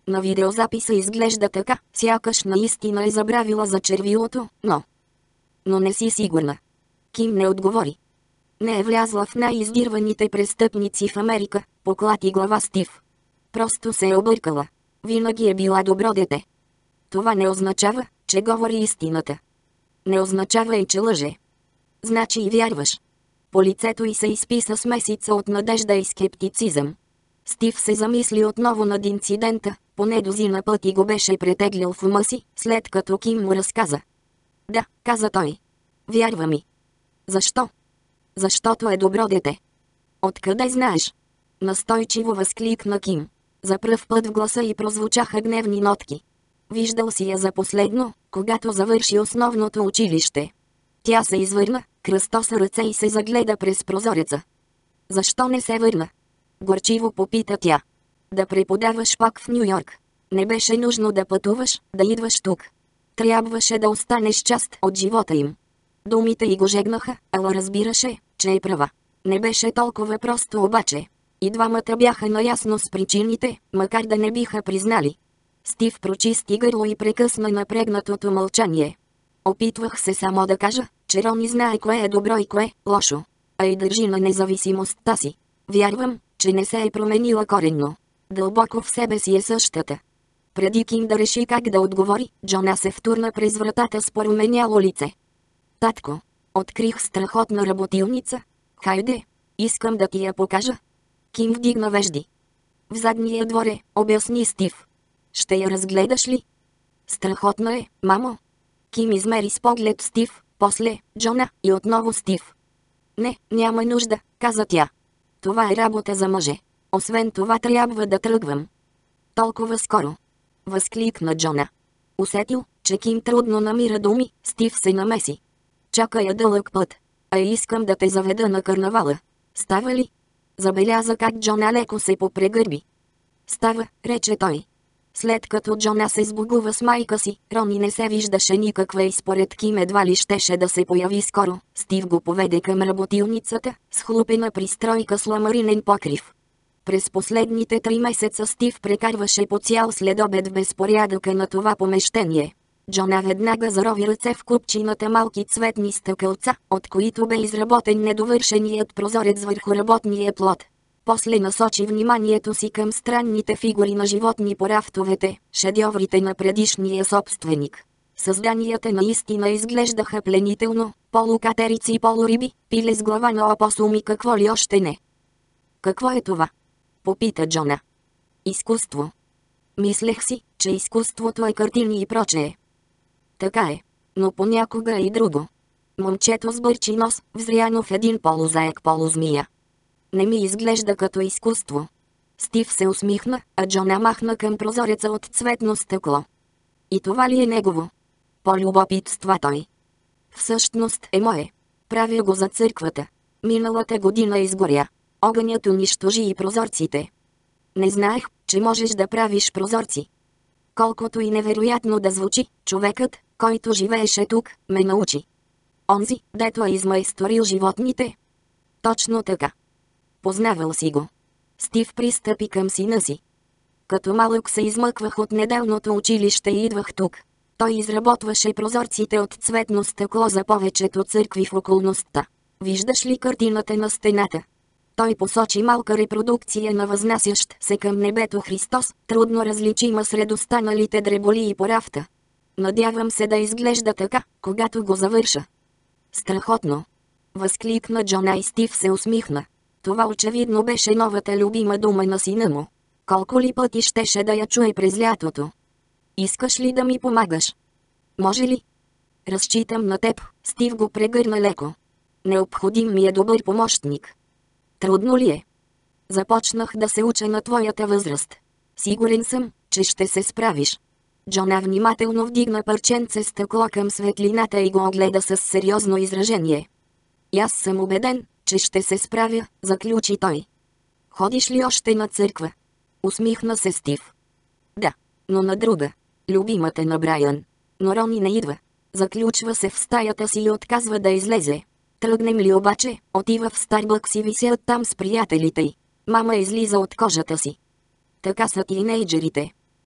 Speaker 1: На видеозаписа изглежда така, сякаш наистина е забравила за червилото, но... Но не си сигурна. Ким не отговори. Не е влязла в най-издирваните престъпници в Америка, поклати глава Стив. Просто се е объркала. Винаги е била добро дете. Това не означава, че говори истината. Не означава и че лъже. Значи и вярваш. По лицето й се изписа смесица от надежда и скептицизъм. Стив се замисли отново над инцидента, поне дозина пъти го беше претеглял в ума си, след като Ким му разказа. Да, каза той. Вярва ми. Защо? Защото е добро дете. Откъде знаеш? Настойчиво възкликна Ким. За пръв път в гласа й прозвучаха гневни нотки. Виждал си я за последно, когато завърши основното училище. Тя се извърна, кръстоса ръце и се загледа през прозореца. Защо не се върна? Горчиво попита тя. Да преподаваш пак в Ню Йорк. Не беше нужно да пътуваш, да идваш тук. Трябваше да останеш част от живота им. Думите й го жегнаха, ала разбираше, че е права. Не беше толкова просто обаче. И двамата бяха наясно с причините, макар да не биха признали. Стив прочисти гърло и прекъсна напрегнатото мълчание. Опитвах се само да кажа, че Рони знае кое е добро и кое лошо. А и държи на независимостта си. Вярвам, че не се е променила коренно. Дълбоко в себе си е същата. Преди Ким да реши как да отговори, Джона се втурна през вратата с променяло лице. Татко, открих страхотна работилница. Хайде, искам да ти я покажа. Ким вдигна вежди. В задния дворе, обясни Стив. Ще я разгледаш ли? Страхотна е, мамо. Ким измери с поглед Стив, после Джона и отново Стив. Не, няма нужда, каза тя. Това е работа за мъже. Освен това трябва да тръгвам. Толкова скоро. Възкликна Джона. Усетил, че Ким трудно намира думи, Стив се намеси. Чакай я дълъг път. А искам да те заведа на карнавала. Става ли? Забеляза как Джона леко се попрегърби. Става, рече той. След като Джона се сбогува с майка си, Рони не се виждаше никаква и според Ким едва ли щеше да се появи скоро. Стив го поведе към работилницата, с хлупена пристройка с ламаринен покрив. През последните три месеца Стив прекарваше по цял следобед в безпорядъка на това помещение. Джона веднага зарови ръце в купчината малки цветни стъкълца, от които бе изработен недовършеният прозорец върху работния плод. После насочи вниманието си към странните фигури на животни по рафтовете, шедьоврите на предишния собственик. Създанията наистина изглеждаха пленително, полукатерици и полуриби, пиле с глава на опосум и какво ли още не. Какво е това? Попита Джона. Изкуство. Мислех си, че изкуството е картини и прочее. Така е, но понякога е и друго. Момчето с бърчи нос, взряно в един полузаек полузмия. Не ми изглежда като изкуство. Стив се усмихна, а Джона махна към прозореца от цветно стъкло. И това ли е негово? Полюбопитства той. Всъщност е мое. Правя го за църквата. Миналата година изгоря. Огънят унищожи и прозорците. Не знаех, че можеш да правиш прозорци. Колкото и невероятно да звучи, човекът, който живееше тук, ме научи. Онзи, дето е измайсторил животните. Точно така. Познавал си го. Стив пристъпи към сина си. Като малък се измъквах от неделното училище и идвах тук. Той изработваше прозорците от цветно стъкло за повечето църкви в околността. Виждаш ли картината на стената? Той посочи малка репродукция на възнасящ се към небето Христос, трудно различима сред останалите дреболии по рафта. Надявам се да изглежда така, когато го завърша. Страхотно! Възкликна Джона и Стив се усмихна. Това очевидно беше новата любима дума на сина му. Колко ли пъти щеше да я чуе през лятото? Искаш ли да ми помагаш? Може ли? Разчитам на теб, Стив го прегърна леко. Необходим ми е добър помощник. Трудно ли е? Започнах да се уча на твоята възраст. Сигурен съм, че ще се справиш. Джона внимателно вдигна парченце стъкло към светлината и го огледа с сериозно изражение. И аз съм убеден, че ще се справя, заключи той. Ходиш ли още на църква? Усмихна се Стив. Да, но на друга. Любимата на Брайан. Но Рони не идва. Заключва се в стаята си и отказва да излезе. Тръгнем ли обаче, отива в Старбъкс и висят там с приятелите й. Мама излиза от кожата си. Така са тинейджерите.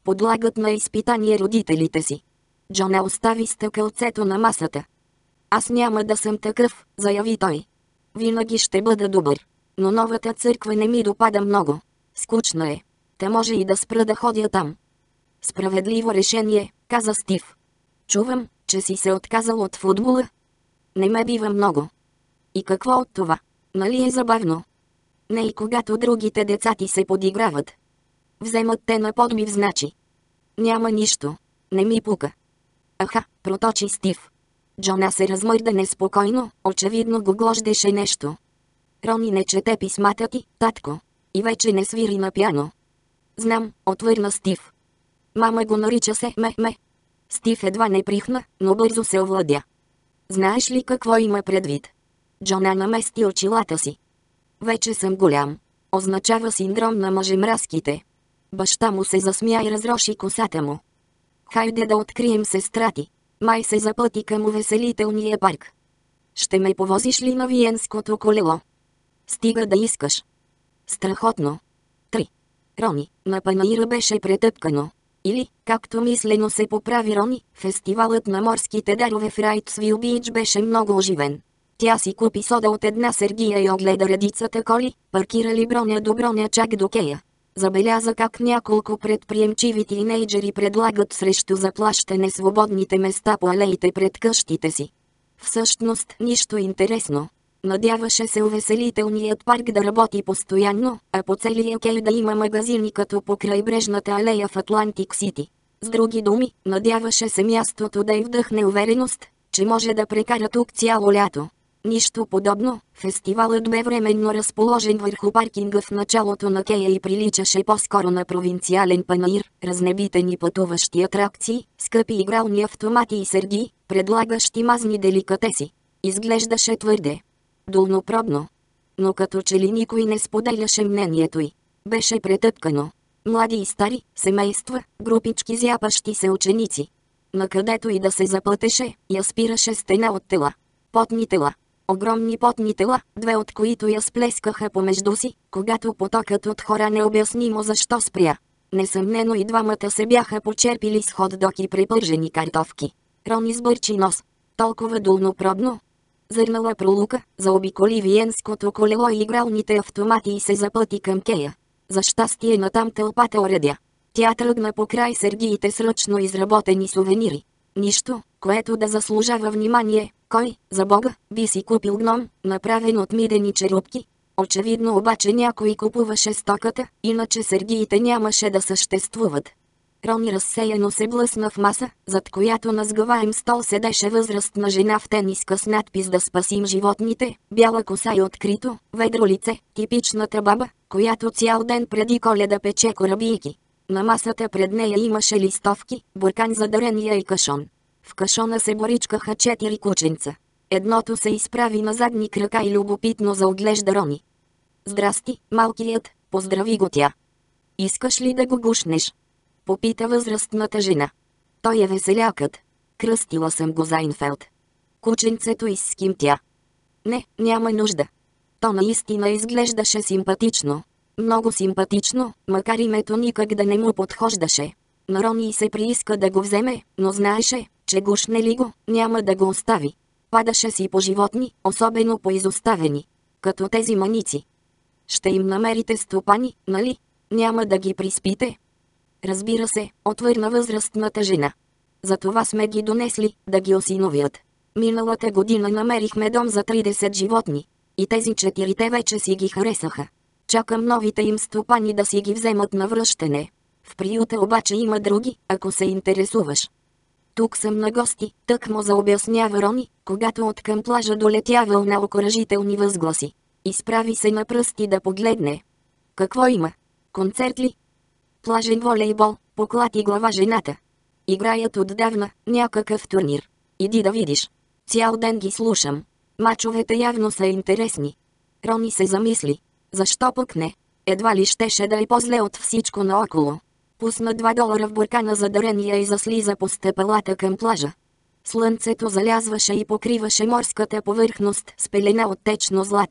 Speaker 1: подлагат на изпитание родителите си. Джона остави стъкълцето на масата. Аз няма да съм такъв, заяви той. Винаги ще бъда добър. Но новата църква не ми допада много. Скучна е. Те може и да спра да ходя там. Справедливо решение, каза Стив. Чувам, че си се отказал от футбола. Не ме бива много. И какво от това? Нали е забавно? Не и когато другите деца ти се подиграват. Вземат те на подбив, значи. Няма нищо. Не ми пука. Аха, проточи Стив. Джона се размърда неспокойно, очевидно го глождеше нещо. Рони не чете писмата ти, татко. И вече не свири на пиано. Знам, отвърна Стив. Мама го нарича се ме-ме. Стив едва не прихна, но бързо се овладя. Знаеш ли какво има предвид? Джона намести очилата си. Вече съм голям. Означава синдром на мъжемразките. Баща му се засмя и разроши косата му. Хайде да открием сестра ти. Май се запъти към увеселителния парк. Ще ме повозиш ли на виенското колело? Стига да искаш. Страхотно. Три. Рони, на панаира беше претъпкано. Или, както мислено се поправи Рони, фестивалът на морските дарове в Райтсвил Бич беше много оживен. Тя си купи сода от една сергия и огледа редицата коли, паркирали броня до броня чак до кея. Забеляза как няколко предприемчиви тийнейджери предлагат срещу заплащане свободните места по алеите пред къщите си. Всъщност нищо интересно. Надяваше се увеселителният парк да работи постоянно, а по целия кей да има магазини като по крайбрежната алея в Атлантик Сити. С други думи, надяваше се мястото да й вдъхне увереност, че може да прекара тук цяло лято. Нищо подобно, фестивалът бе временно разположен върху паркинга в началото на кея и приличаше по-скоро на провинциален панаир, разнебитени пътуващи атракции, скъпи игрални автомати и сергии, предлагащи мазни деликатеси. Изглеждаше твърде долнопробно. Но като че ли никой не споделяше мнението й. Беше претъпкано. Млади и стари, семейства, групички зяпащи се ученици. Накъдето и да се запътеше, я спираше стена от тела. Потни тела. Огромни потни тела, две от които я сплескаха помежду си, когато потокът от хора необяснимо защо спря. Несъмнено и двамата се бяха почерпили с хот-дог и препържени картофки. Рони сбърчи нос. Толкова долнопробно. Зърнала пролука, заобиколи виенското колело и игралните автомати и се запъти към кея. За щастие натам тълпата оредя. Тя тръгна покрай сергиите с ръчно изработени сувенири. Нищо, което да заслужава внимание. Кой, за Бога, би си купил гном, направен от мидени черупки? Очевидно обаче някой купуваше стоката, иначе сергиите нямаше да съществуват. Рони разсеяно се блъсна в маса, зад която на сгъваем стол седеше възрастна жена в тениска с надпис "Да спасим животните", бяла коса и открито, ведро лице, типичната баба, която цял ден преди Коледа пече корабийки. На масата пред нея имаше листовки, буркан за дарения и кашон. В кашона се боричкаха четири кученца. Едното се изправи на задни крака и любопитно заоглежда Рони. "Здрасти, малкият", поздрави го тя. "Искаш ли да го гушнеш?" попита възрастната жена. "Той е веселякът. Кръстила съм го Зайнфелд." Кученцето изскимтя. "Не, няма нужда." То наистина изглеждаше симпатично. Много симпатично, макар името никак да не му подхождаше. На Рони се прииска да го вземе, но знаеше, че гушне ли го, няма да го остави. Падаше си по животни, особено по изоставени. Като тези маници. "Ще им намерите стопани, нали? Няма да ги приспите?" "Разбира се", отвърна възрастната жена. "Затова сме ги донесли, да ги осиновят. Миналата година намерихме дом за тридесет животни. И тези четирите вече си ги харесаха. Чакам новите им стопани да си ги вземат на връщане. В приюта обаче има други, ако се интересуваш." "Тук съм на гости", тъкмо заобяснява Рони, когато от към плажа долетя вълна окуражителни възгласи. Изправи се на пръсти да погледне. "Какво има? Концерт ли?" "Плажен волейбол", поклати глава жената. "Играят отдавна, някакъв турнир. Иди да видиш. Цял ден ги слушам. Мачовете явно са интересни." Рони се замисли. Защо пък не? Едва ли щеше да е по-зле от всичко наоколо. Пусна два долара в буркана за дарения и заслиза по стъпалата към плажа. Слънцето залязваше и покриваше морската повърхност с пелена от течно злато.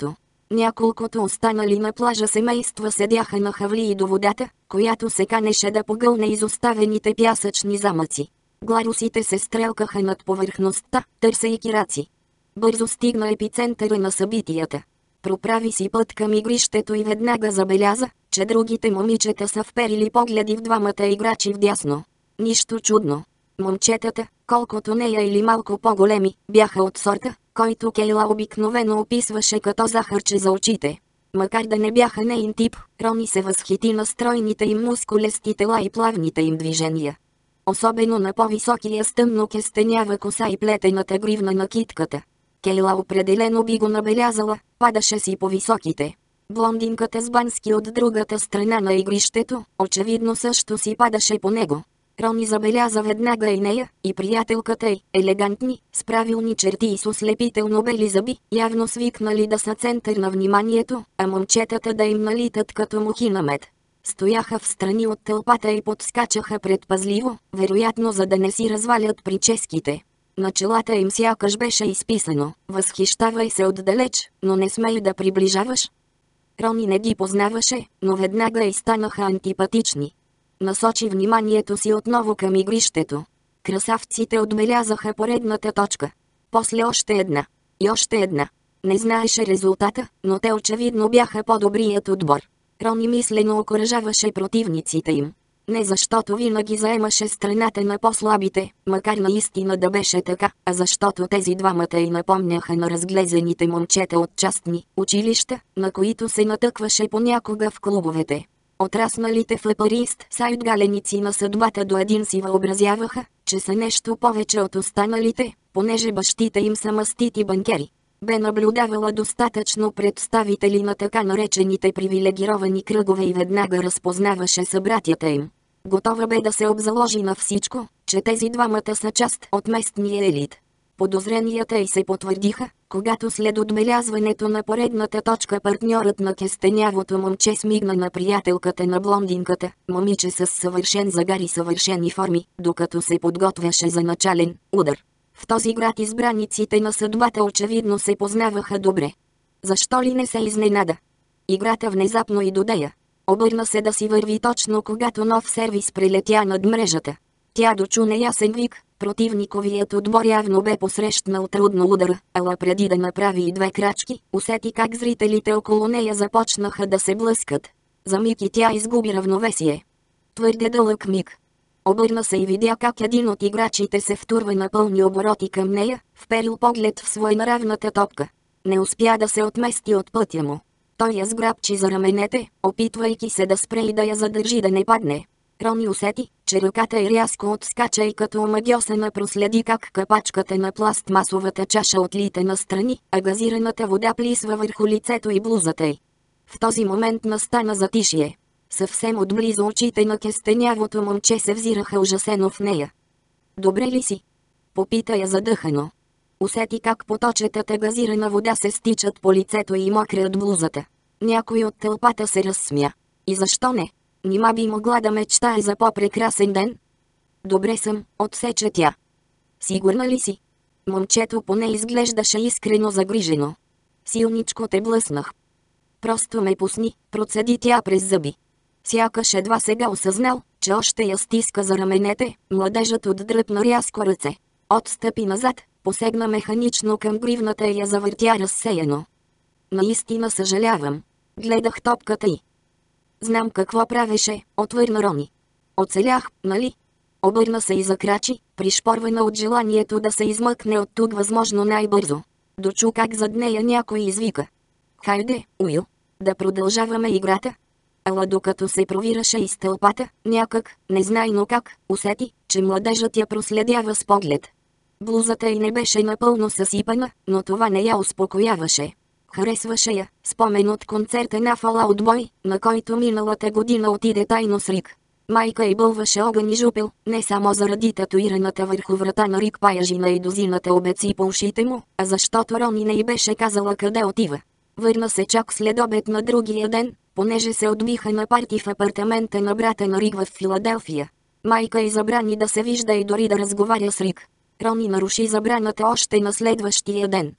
Speaker 1: Няколкото останали на плажа семейства седяха на хавлии до водата, която се канеше да погълне изоставените пясъчни замъци. Гларусите се стрелкаха над повърхността, търсейки раци. Бързо стигна епицентъра на събитията. Проправи си път към игрището и веднага забеляза, че другите момичета са вперили погледи в двамата играчи вдясно. Нищо чудно. Момчетата, колкото нея или малко по-големи, бяха от сорта, който Кейла обикновено описваше като захарче за очите. Макар да не бяха нейн тип, Рони се възхити на стройните им мускулести тела и плавните им движения. Особено на по-високия с тъмно кестенява коса и плетената гривна на китката. Кейла определено би го набелязала, падаше си по високите. Блондинката с бански от другата страна на игрището, очевидно също си падаше по него. Рони забеляза веднага и нея, и приятелката й, елегантни, с правилни черти и с ослепително бели зъби, явно свикнали да са център на вниманието, а момчетата да им налитат като мухи на мед. Стояха в страни от тълпата и подскачаха предпазливо, вероятно за да не си развалят прическите. На челата им сякаш беше изписано: "Възхищавай се отдалеч, но не смей да приближаваш." Рони не ги познаваше, но веднага й станаха антипатични. Насочи вниманието си отново към игрището. Красавците отбелязаха поредната точка. После още една. И още една. Не знаеше резултата, но те очевидно бяха по-добрият отбор. Рони мислено окуражаваше противниците им. Не защото винаги заемаше страната на по-слабите, макар наистина да беше така, а защото тези двамата й напомняха на разглезените момчета от частни училища, на които се натъкваше понякога в клубовете. Отрасналите в Апарист сайт галеници на съдбата до един си въобразяваха, че са нещо повече от останалите, понеже бащите им са мастити банкери. Бе наблюдавала достатъчно представители на така наречените привилегировани кръгове и веднага разпознаваше събратята им. Готова бе да се обзаложи на всичко, че тези двамата са част от местния елит. Подозренията й се потвърдиха, когато след отбелязването на поредната точка партньорът на кестенявото момче смигна на приятелката на блондинката, момиче с съвършен загар и съвършени форми, докато се подготвяше за начален удар. В този град избраниците на съдбата очевидно се познаваха добре. Защо ли не се изненада? Играта внезапно и додея. Обърна се да си върви точно когато нов сервис прелетя над мрежата. Тя дочу неясен вик, противниковият отбор явно бе посрещнал трудно удара, ала преди да направи и две крачки, усети как зрителите около нея започнаха да се блъскат. За миг и тя изгуби равновесие. Твърде дълъг миг. Обърна се и видя как един от играчите се втурва на пълни обороти към нея, вперил поглед в своенравната топка. Не успя да се отмести от пътя му. Той я сграбчи за раменете, опитвайки се да спре и да я задържи да не падне. Рони усети, че ръката й рязко отскача и като омагьосана проследи как капачката на пластмасовата чаша отлита настрани, а газираната вода плисва върху лицето и блузата й. В този момент настана затишие. Съвсем отблизо очите на кестенявото момче се взираха ужасено в нея. "Добре ли си?" попита я задъхано. Усети как поточетата газирана вода се стичат по лицето и мокре от блузата. Някой от тълпата се разсмя. "И защо не? Нима би могла да мечтае за по-прекрасен ден?" "Добре съм", отсече тя. "Сигурна ли си?" Момчето поне изглеждаше искрено загрижено. "Силничко те блъснах." "Просто ме пусни", процеди тя през зъби. Сякаш едва сега осъзнал, че още я стиска за раменете, младежът отдръпна рязко ръце. Отстъпи назад, посегна механично към гривната и я завъртя разсеяно. "Наистина съжалявам. Гледах топката й." "Знам какво правеше", отвърна Рони. "Оцелях, нали?" Обърна се и закрачи, пришпорвана от желанието да се измъкне от тук възможно най-бързо. Дочу как зад нея някой извика: "Хайде, Уил, да продължаваме играта." Ала докато се провираше из тълпата, някак, незнайно как, усети, че младежът я проследява с поглед. Блузата й не беше напълно съсипана, но това не я успокояваше. Харесваше я, спомен от концерта на Fall Out Boy, на който миналата година отиде тайно с Рик. Майка й бълваше огън и жупел, не само заради татуираната върху врата на Рик паяжина и дозината обеци по ушите му, а защото Рони не й беше казала къде отива. Върна се чак след обед на другия ден, понеже се отбиха на парти в апартамента на брата на Рик в Филаделфия. Майка й забрани да се вижда и дори да разговаря с Рик. Рони наруши забраната още на следващия ден.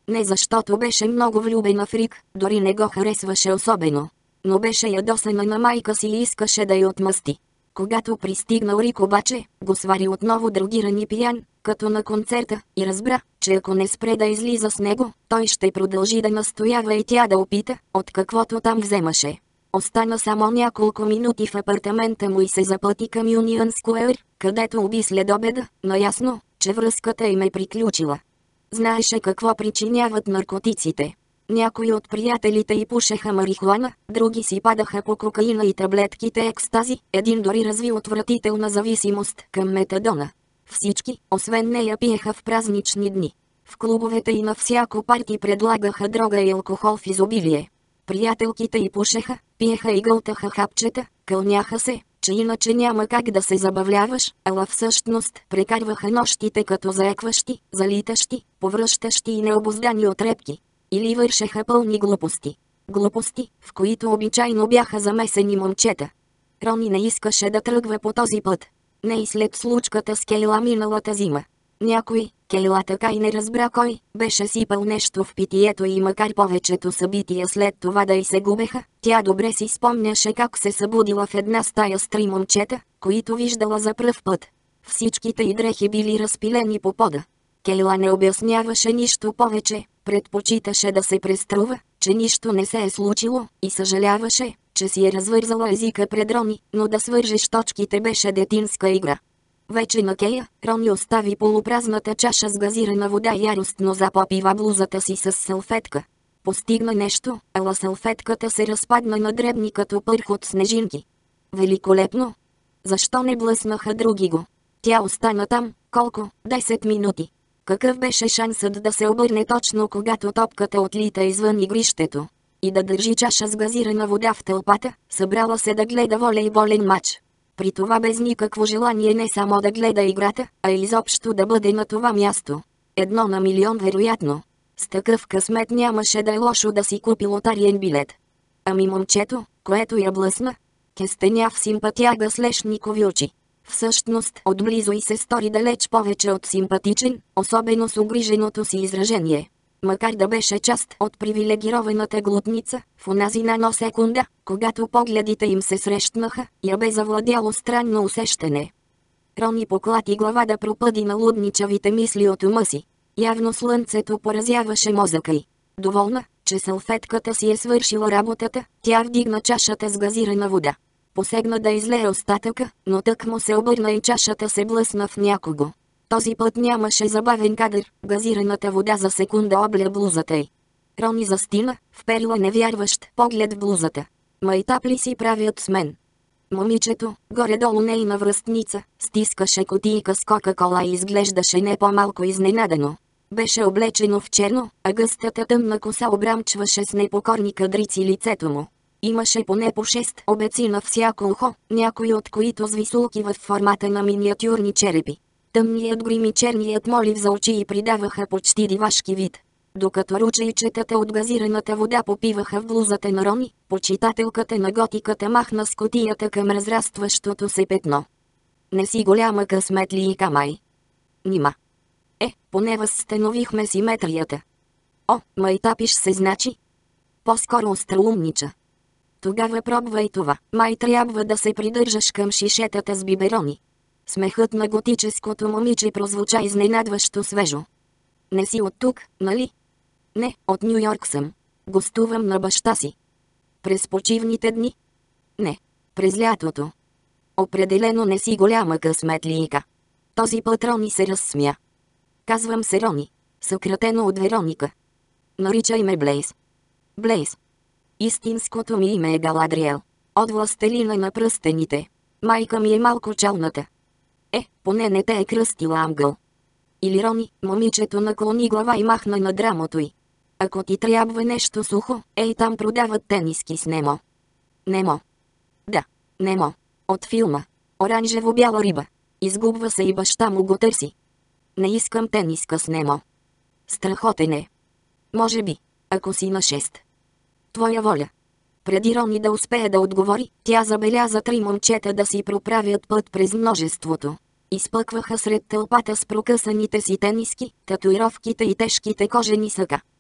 Speaker 1: Не защото беше много влюбена в Рик, дори не го харесваше особено. Но беше ядосана на майка си и искаше да й отмъсти. Когато пристигнал Рик обаче, го свари отново дрогиран и пиян, като на концерта, и разбра, че ако не спре да излиза с него, той ще продължи да настоява и тя да опита, от каквото там вземаше. Остана само няколко минути в апартамента му и се запъти към Юнион Скуер, където уби след обеда, наясно, че връзката им е приключила. Знаеше какво причиняват наркотиците. Някои от приятелите й пушеха марихуана, други си падаха по кокаина и таблетките екстази, един дори разви отвратителна зависимост към метадона. Всички, освен нея, пиеха в празнични дни. В клубовете и на всяко парти предлагаха дрога и алкохол в изобилие. Приятелките й пушеха, пиеха и гълтаха хапчета, кълняха се, че иначе няма как да се забавляваш, ала всъщност прекарваха нощите като заекващи, залитащи, повръщащи и необуздани отрепки. Или вършеха пълни глупости. Глупости, в които обичайно бяха замесени момчета. Рони не искаше да тръгва по този път. Не и след случката с Кейла миналата зима. Някой, Кейла така и не разбра кой, беше сипал нещо в питието и макар повечето събития след това да й се губеха, тя добре си спомняше как се събудила в една стая с три момчета, които виждала за пръв път. Всичките й дрехи били разпилени по пода. Кейла не обясняваше нищо повече, предпочиташе да се преструва, че нищо не се е случило, и съжаляваше, че си е развързала езика пред Рони, но да свържеш точките беше детинска игра. Вече на Кея, Рони остави полупразната чаша с газирана вода и яростно запопива блузата си с салфетка. Постигна нещо, ала салфетката се разпадна на дребни като пърх от снежинки. Великолепно! Защо не блъснаха други го? Тя остана там, колко? десет минути. Какъв беше шансът да се обърне точно когато топката отлита извън игрището? И да държи чаша с газирана вода в тълпата, събрала се да гледа волейболен матч. При това без никакво желание не само да гледа играта, а изобщо да бъде на това място. Едно на милион вероятно. С такъв късмет нямаше да е лошо да си купи лотариен билет. Ами момчето, което я блъсна, кестеня в симпатяга с лешникови очи. Всъщност, отблизо и се стори далеч повече от симпатичен, особено с угриженото си изражение. Макар да беше част от привилегированата глутница, в онази наносекунда, когато погледите им се срещнаха, я бе завладяло странно усещане. Рони поклати глава да пропъди на лудничавите мисли от ума си. Явно слънцето поразяваше мозъка й. Доволна, че салфетката си е свършила работата, тя вдигна чашата с газирана вода. Посегна да излее остатъка, но тък му се обърна и чашата се блъсна в някого. Този път нямаше забавен кадър, газираната вода за секунда обля блузата й. Рони застина, вперила невярващ поглед в блузата. Майтап ли си правят с мен? Момичето, горе-долу нейна връстница, стискаше кутийка с кока-кола и изглеждаше не по-малко изненадано. Беше облечено в черно, а гъстата тъмна коса обрамчваше с непокорни кадрици лицето му. Имаше поне по шест обеци на всяко ухо, някои от които с висулки в формата на миниатюрни черепи. Тъмният грим и черният молив за очи й придаваха почти дивашки вид. Докато ручейчетата от газираната вода попиваха в блузата на Рони, почитателката на готиката махна с кутията към разрастващото се петно. Не си голяма късмет ли и камай? Нима. Е, поне възстановихме симетрията. О, майтапиш се значи? По-скоро остроумнича. Тогава пробвай това, май трябва да се придържаш към шишетата с биберони. Смехът на готическото момиче прозвуча изненадващо свежо. Не си от тук, нали? Не, от Ню Йорк съм. Гостувам на баща си. През почивните дни? Не, през лятото. Определено не си голяма късметлийка. Този път Рони се разсмя. Казвам се Рони, съкратено от Вероника. Наричай ме Блейз. Блейз. Истинското ми име е Галадриел. От властелина на пръстените. Майка ми е малко чалната. Е, поне не те е кръстила Ангъл. Или Рони, момичето наклони глава и махна на драмото й. Ако ти трябва нещо сухо, ей там продават тениски с Немо. Немо. Да, Немо. От филма. Оранжево-бяла риба. Изгубва се и баща му го търси. Не искам тениска с Немо. Страхотен е. Може би, ако си на шест. Твоя воля. Преди Рони да успее да отговори, тя забеляза три момчета да си проправят път през множеството. Изпъкваха сред тълпата с прокъсаните си тениски, татуировките и тежките кожени сака.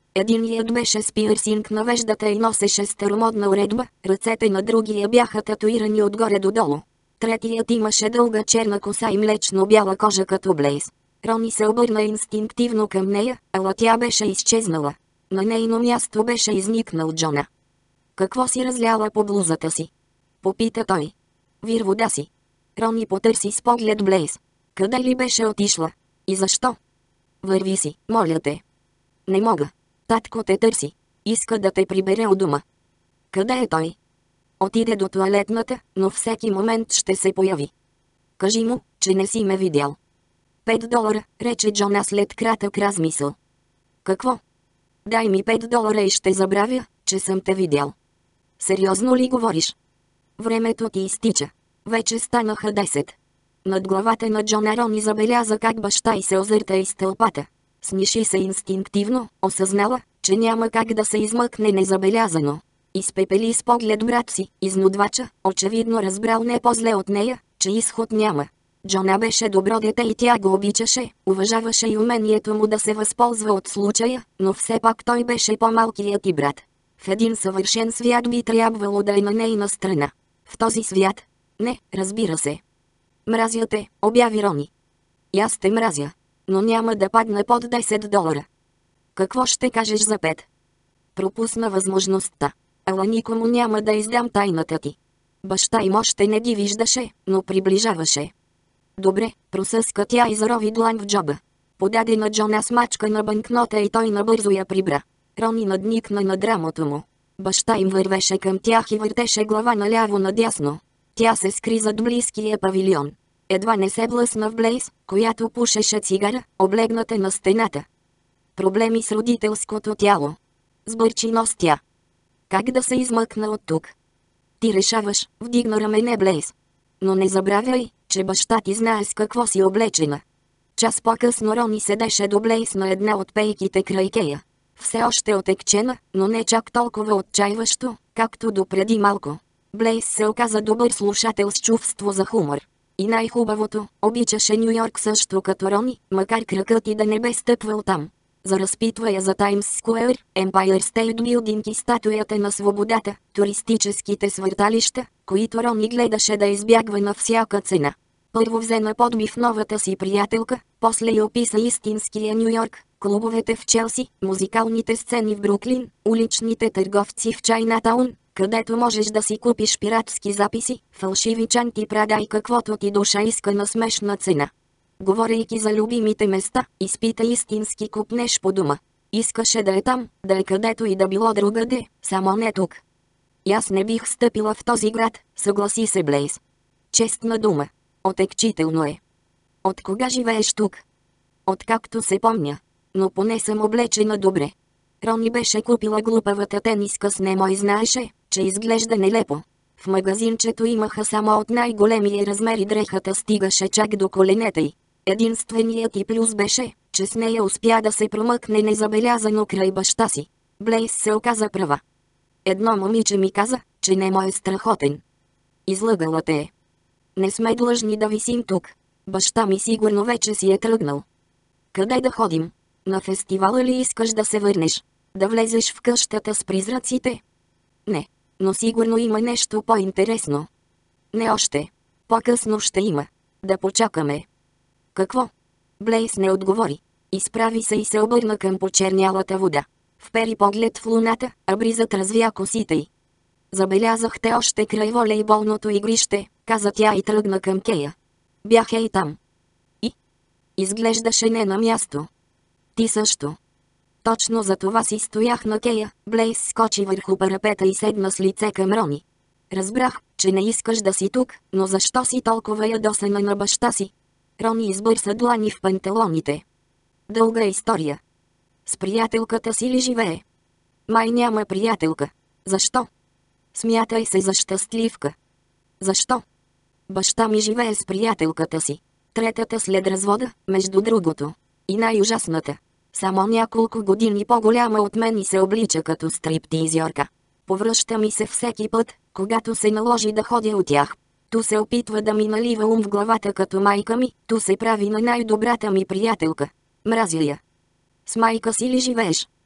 Speaker 1: Единият беше с пирсинг на веждата и носеше старомодна уредба, ръцете на другия бяха татуирани отгоре до долу. Третият имаше дълга черна коса и млечно-бяла кожа като Блейз. Рони се обърна инстинктивно към нея, ала тя беше изчезнала. На нейно място беше изникнал Джона. Какво си разляла по блузата си? Попита той. Вир вода си. Рони потърси с поглед Блейз. Къде ли беше отишла? И защо? Върви си, моля те. Не мога. Татко те търси. Иска да те прибере от дома. Къде е той? Отиде до тоалетната, но всеки момент ще се появи. Кажи му, че не си ме видял. Пет долара, рече Джона след кратък размисъл. Какво? Дай ми пет долара и ще забравя, че съм те видял. Сериозно ли говориш? Времето ти изтича. Вече станаха десет. Над главата на Джона Рони забеляза как баща й се озърта из тълпата. Сниши се инстинктивно, осъзнала, че няма как да се измъкне незабелязано. Изпепели с поглед брат си, изнудвача, очевидно разбрал не по-зле от нея, че изход няма. Джона беше добро дете и тя го обичаше, уважаваше и умението му да се възползва от случая, но все пак той беше по-малкият и брат. В един съвършен свят би трябвало да е на нейна страна. В този свят? Не, разбира се. Мразя те, обяви Рони. И аз те мразя. Но няма да падна под десет долара. Какво ще кажеш за пет? Пропусна възможността. Ала никому няма да издам тайната ти. Баща им още не ги виждаше, но приближаваше. Добре, просъска тя и зарови длан в джоба. Подаде на Джона смачка на банкнота и той набързо я прибра. Рони надникна над рамото му. Баща им вървеше към тях и въртеше глава наляво-надясно. Тя се скри зад близкия павилион. Едва не се блъсна в Блейз, която пушеше цигара, облегната на стената. Проблеми с родителското тяло. Сбърчи нос тя. Как да се измъкна от тук? Ти решаваш, вдигна рамене Блейз. Но не забравяй, че баща ти знае с какво си облечена. Час по-късно Рони седеше до Блейз на една от пейките край кея. Все още отекчена, но не чак толкова отчаиващо, както допреди малко. Блейз се оказа добър слушател с чувство за хумор. И най-хубавото, обичаше Ню Йорк също като Рони, макар кракът и да не бе стъпвал там. Заразпитва я за Таймс Скуер, Емпайър Стейт Билдинг и статуята на свободата, туристическите свърталища, които Рони гледаше да избягва на всяка цена. Първо взе на подбив новата си приятелка, после й описа истинския Ню Йорк, клубовете в Челси, музикалните сцени в Бруклин, уличните търговци в Чайнатаун, където можеш да си купиш пиратски записи, фалшиви чанти Прада и каквото ти душа иска на смешна цена. Говорейки за любимите места, изпита истински купнеш по дома. Искаше да е там, да е където и да било другаде, само не тук. И аз не бих стъпила в този град, съгласи се Блейз. Честна дума. Отекчително е. От кога живееш тук? Откакто се помня. Но поне съм облечена добре. Рони беше купила глупавата тениска с Немо и знаеше, че изглежда нелепо. В магазинчето имаха само от най-големия размер и дрехата стигаше чак до коленете й. Единственият и плюс беше, че с нея успя да се промъкне незабелязано край баща си. Блейз се оказа права. Едно момиче ми каза, че Немо е страхотен. Излъгала те е. Не сме длъжни да висим тук. Баща ми сигурно вече си е тръгнал. Къде да ходим? На фестивала ли искаш да се върнеш? Да влезеш в къщата с призраците? Не, но сигурно има нещо по-интересно. Не още. По-късно ще има. Да почакаме. Какво? Блейз не отговори. Изправи се и се обърна към почернялата вода. Впери поглед в луната, а бризът развя косите й. Забелязахте още край волейболното игрище, каза тя и тръгна към кея. Бях и там. И? Изглеждаше не на място. Ти също. Точно за това си стоях на кея. Блейз скочи върху парапета и седна с лице към Рони. Разбрах, че не искаш да си тук, но защо си толкова ядосана на баща си? Рони избърса длани в панталоните. Дълга история. С приятелката си ли живее? Май няма приятелка. Защо? Смятай се за щастливка. Защо? Баща ми живее с приятелката си. Третата след развода, между другото. И най-ужасната. Само няколко години по-голяма от мен и се облича като стриптизьорка. Повръща ми се всеки път, когато се наложи да ходя от тях. Ту се опитва да ми налива ум в главата като майка ми, ту се прави на най-добрата ми приятелка. Мразя я. С майка си ли живееш?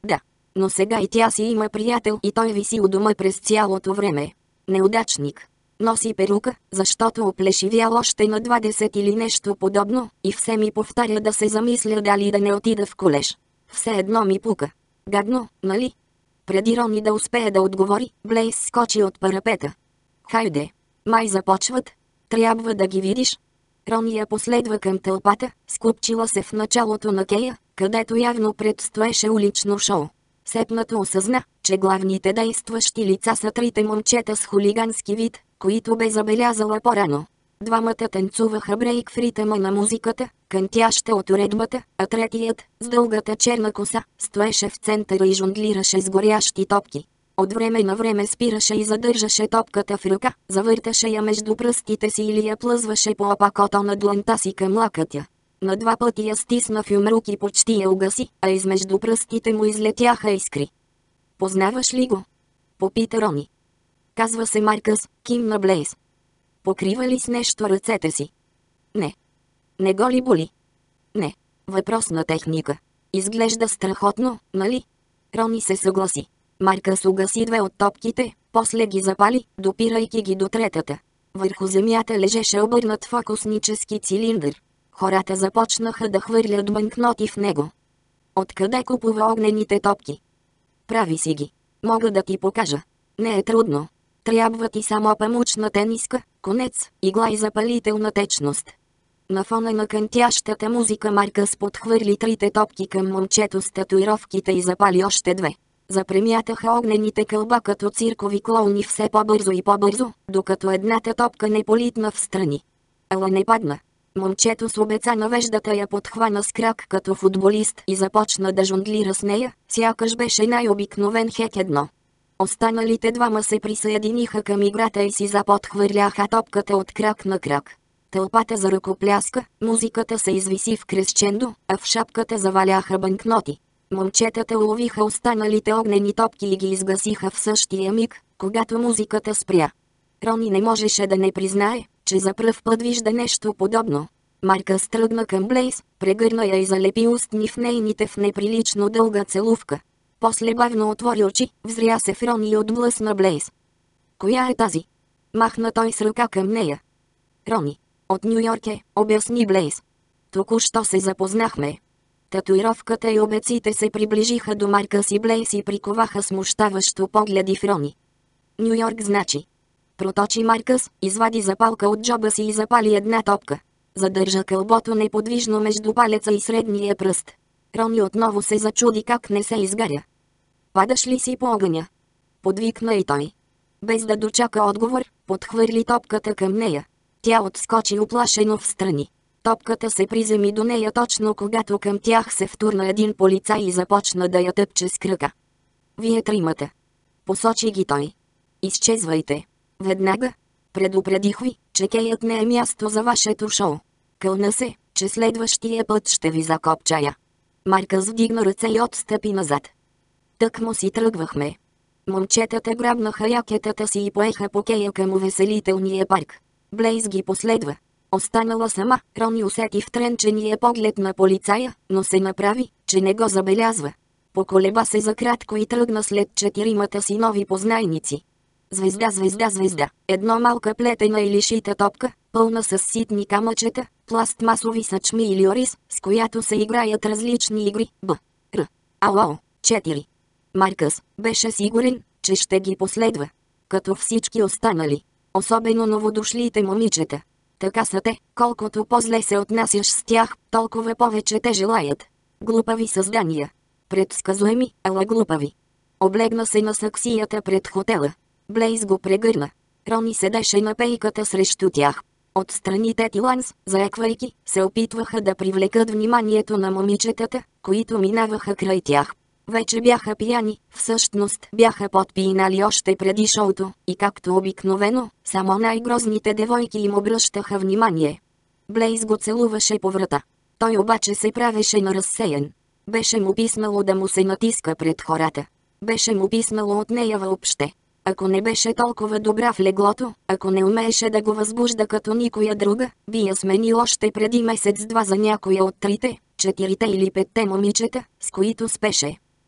Speaker 1: Да. Но сега и тя си има приятел и той виси у дома през цялото време. Неудачник. Носи перука, защото оплешивял още на двадесет или нещо подобно, и все ми повтаря да се замисля дали да не отида в колеж. Все едно ми пука. Гадно, нали? Преди Рони да успее да отговори, Блейз скочи от парапета. Хайде! Май започват. Трябва да ги видиш. Рони я последва към тълпата, скупчила се в началото на кея, където явно предстоеше улично шоу. Сепнато осъзна, че главните действащи лица са трите момчета с хулигански вид, които бе забелязала по-рано. Двамата танцуваха брейк в ритъма на музиката, кънтяща от уредбата, а третият, с дългата черна коса, стоеше в центъра и жонглираше с горящи топки. От време на време спираше и задържаше топката в ръка, завърташе я между пръстите си или я плъзваше по опакото на дланта си към лакътя. На два пъти я стисна в юмрук и почти я угаси, а измежду пръстите му излетяха искри. Познаваш ли го? Попита Рони. Казва се Маркъс, кимна Блейз. Покрива ли с нещо ръцете си? Не. Не го ли боли? Не. Въпрос на техника. Изглежда страхотно, нали? Рони се съгласи. Маркъс угаси две от топките, после ги запали, допирайки ги до третата. Върху земята лежеше обърнат фокуснически цилиндър. Хората започнаха да хвърлят банкноти в него. Откъде купува огнените топки? Прави си ги. Мога да ти покажа. Не е трудно. Трябва ти само памучна тениска, конец, игла и запалителна течност. На фона на кънтящата музика Маркъс подхвърли трите топки към момчето с татуировките и запали още две. Запремятаха огнените кълба като циркови клоуни все по-бързо и по-бързо, докато едната топка не политна встрани. Ела не падна. Момчето с обеца навеждата я подхвана с крак като футболист и започна да жонглира с нея, сякаш беше най-обикновен хек едно. Останалите двама се присъединиха към играта и си заподхвърляха топката от крак на крак. Тълпата за ръкопляска, музиката се извиси в кресчендо, а в шапката заваляха банкноти. Момчетата уловиха останалите огнени топки и ги изгасиха в същия миг, когато музиката спря. Рони не можеше да не признае, че за пръв път вижда нещо подобно. Маркъс тръгна към Блейз, прегърна я и залепи устни в нейните в неприлично дълга целувка. После бавно отвори очи, взря се в Рони и отблъсна Блейз. Коя е тази? Махна той с ръка към нея. Рони. От Ню Йорк е, обясни Блейз. Току-що се запознахме. Татуировката и обеците се приближиха до Маркъс и Блейз и приковаха смущаващо погледи в Рони. Ню Йорк значи. Проточи Маркъс, извади запалка от джоба си и запали една топка. Задържа кълбото неподвижно между палеца и средния пръст. Рони отново се зачуди как не се изгаря. Падаш ли си по огъня? Подвикна и той. Без да дочака отговор, подхвърли топката към нея. Тя отскочи уплашено встрани. Топката се приземи до нея точно когато към тях се втурна един полицай и започна да я тъпче с крака. Вие тримата. Посочи ги той. Изчезвайте. Веднага. Предупредих ви, че кеят не е място за вашето шоу. Кълна се, че следващия път ще ви закопчая. Маркъс вдигна ръце и отстъпи назад. Тък му си тръгвахме. Момчетата грабнаха якетата си и поеха по кея към увеселителния парк. Блейз ги последва. Останала сама, Рони усети втренчения поглед на полицая, но се направи, че не го забелязва. Поколеба се за кратко и тръгна след четиримата си нови познайници. Звезда, звезда, звезда, едно малка плетена или шита топка, пълна с ситни камъчета, пластмасови съчми или ориз, с която се играят различни игри, Б. Р. Ало, четири. Маркъс беше сигурен, че ще ги последва. Като всички останали. Особено новодошлите момичета. Така са те, колкото по-зле се отнасяш с тях, толкова повече те желаят. Глупави създания. Предсказуеми, ала глупави. Облегна се на саксията пред хотела. Блейз го прегърна. Рони седеше на пейката срещу тях. Отстрани Тед и Ланс, заеквайки, се опитваха да привлекат вниманието на момичетата, които минаваха край тях. Вече бяха пияни, всъщност бяха подпинали още преди шоуто, и както обикновено, само най-грозните девойки им обръщаха внимание. Блейз го целуваше по врата. Той обаче се правеше на разсеян. Беше му писнало да му се натиска пред хората. Беше му писнало от нея въобще. Ако не беше толкова добра в леглото, ако не умееше да го възбужда като никоя друга, би я сменил още преди месец-два за някоя от трите, четирите или петте момичета, с които спеше.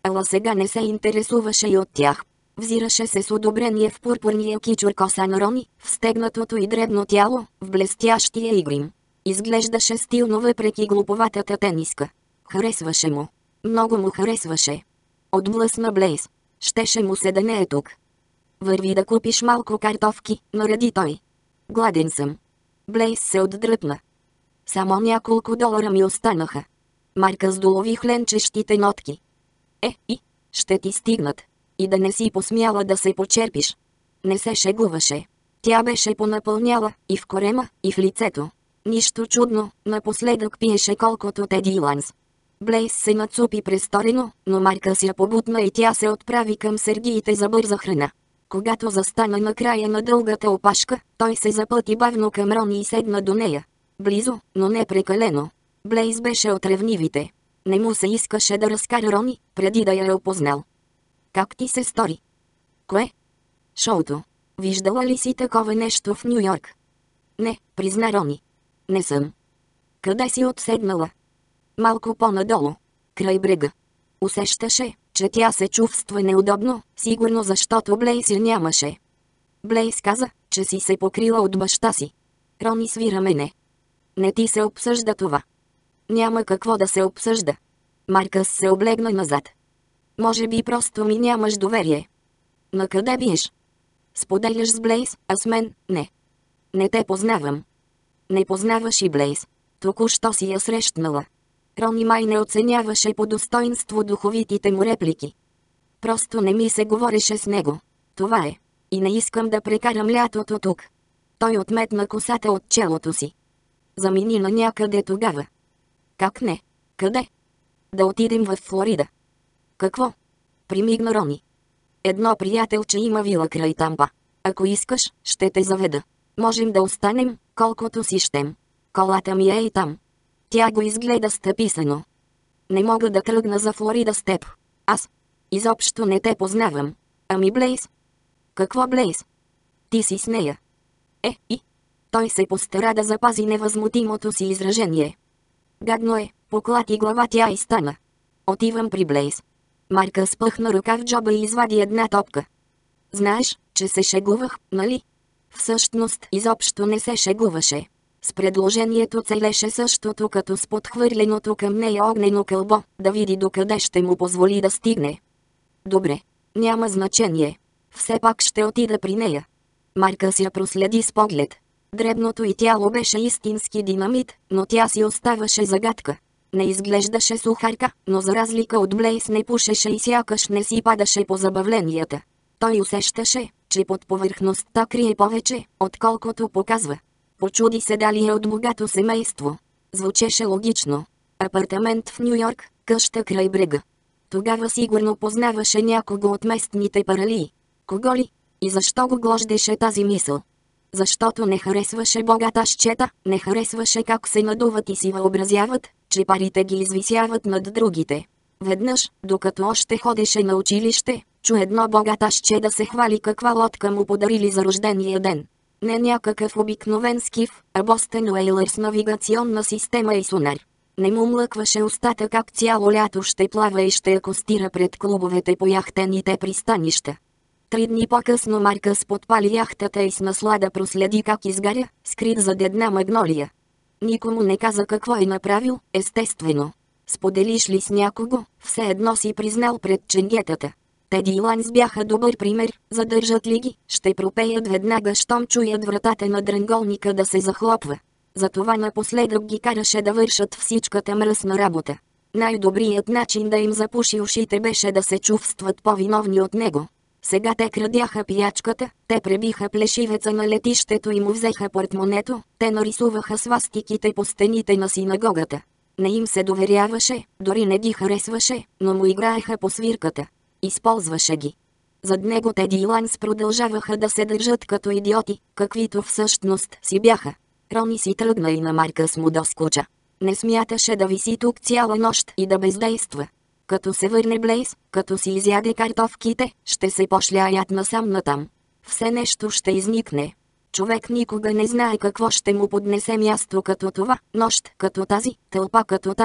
Speaker 1: ала сега не се интересуваше и от тях. Взираше се с одобрение в пурпурния кичур коса на Рони, в стегнатото и дребно тяло, в блестящия игрим. Изглеждаше стилно въпреки глуповатата тениска. Харесваше му. Много му харесваше. Отблъсна Блейз. Щеше му се да не е тук. Върви да купиш малко картофки, нареди той. Гладен съм. Блейз се отдръпна. Само няколко долара ми останаха. Маркъс долови хленчещите нотки. Е, и, ще ти стигнат. И да не си посмяла да се почерпиш. Не се шегуваше. Тя беше понапълняла и в корема, и в лицето. Нищо чудно, напоследък пиеше колкото Теди Ланс. Блейз се нацупи престорено, но Маркъс я побутна и тя се отправи към сергиите за бърза храна. Когато застана на края на дългата опашка, той се запъти бавно към Рони и седна до нея. Близо, но не прекалено. Блейз беше от ревнивите. Не му се искаше да разкара Рони, преди да я е опознал. Как ти се стори? Кое? Шоуто. Виждала ли си такова нещо в Ню Йорк? Не, призна Рони. Не съм. Къде си отседнала? Малко по-надолу. Край брега. Усещаше, че тя се чувства неудобно, сигурно защото Блейз я нямаше. Блейз каза, че си се покрила от баща си. Рони свира мене. Не ти се обсъжда това. Няма какво да се обсъжда. Маркъс се облегна назад. Може би просто ми нямаш доверие. Накъде биеш? Споделяш с Блейз, а с мен – не. Не те познавам. Не познаваш и Блейз. Току-що си я срещнала. Рони май не оценяваше по достоинство духовитите му реплики. Просто не ми се говореше с него. Това е. И не искам да прекарам лятото тук. Той отметна косата от челото си. Замини на някъде тогава. Как не? Къде? Да отидем в Флорида. Какво? Примигна Рони. Едно приятелче има вила край Тампа. Ако искаш, ще те заведа. Можем да останем, колкото си щем. Колата ми е и там. Тя го изгледа стъписано. Не мога да тръгна за Флорида с теб. Аз изобщо не те познавам. Ами Блейз? Какво Блейз? Ти си с нея. Е, и? Той се постара да запази невъзмутимото си изражение. Гадно е, поклати глава тя и стана. Отивам при Блейз. Маркъс спъхна ръка в джоба и извади една топка. Знаеш, че се шегувах, нали? Всъщност изобщо не се шегуваше. С предложението целеше същото като с подхвърленото към нея огнено кълбо, да види докъде ще му позволи да стигне. Добре, няма значение. Все пак ще отида при нея. Маркъс я проследи с поглед. Дребното й тяло беше истински динамит, но тя си оставаше загадка. Не изглеждаше сухарка, но за разлика от Блейз не пушеше и сякаш не си падаше по забавленията. Той усещаше, че под повърхността крие повече, отколкото показва. Почуди се дали е от богато семейство. Звучеше логично. Апартамент в Ню Йорк, къща край брега. Тогава сигурно познаваше някого от местните паралии. Кого ли? И защо го глождеше тази мисъл? Защото не харесваше богаташчета, не харесваше как се надуват и си въобразяват, че парите ги извисяват над другите. Веднъж, докато още ходеше на училище, чу едно богаташче да се хвали каква лодка му подарили за рождения ден. Не някакъв обикновен скиф, а Бостън Уейлър с навигационна система и сонар. Не му млъкваше устата как цяло лято ще плава и ще акостира пред клубовете по яхтените пристанища. Три дни по-късно Маркъс подпали яхтата и с наслада проследи как изгаря, скрит зад една магнолия. Никому не каза какво е направил, естествено. Споделиш ли с някого, все едно си признал пред ченгетата. Теди и Ланс бяха добър пример, задържат ли ги, ще пропеят веднага щом чуят вратата на дранголника да се захлопва. Затова напоследък ги караше да вършат всичката мръсна работа. Най-добрият начин да им запуши ушите беше да се чувстват по-виновни от него. Сега те крадяха пиячката, те пребиха плешивеца на летището и му взеха портмонето, те нарисуваха свастиките по стените на синагогата. Не им се доверяваше, дори не ги харесваше, но му играеха по свирката. Използваше ги. Зад него Теди и Ланс продължаваха да се държат като идиоти, каквито всъщност си бяха. Рони си тръгна и на Маркъс му доскуча. Не смяташе да виси тук цяла нощ и да бездейства. Като се върне Блейз, като си изяде картофките, ще се пошляят насам натам. Все нещо ще изникне. Човек никога не знае какво ще му поднесе място като това, нощ като тази, тълпа като тази.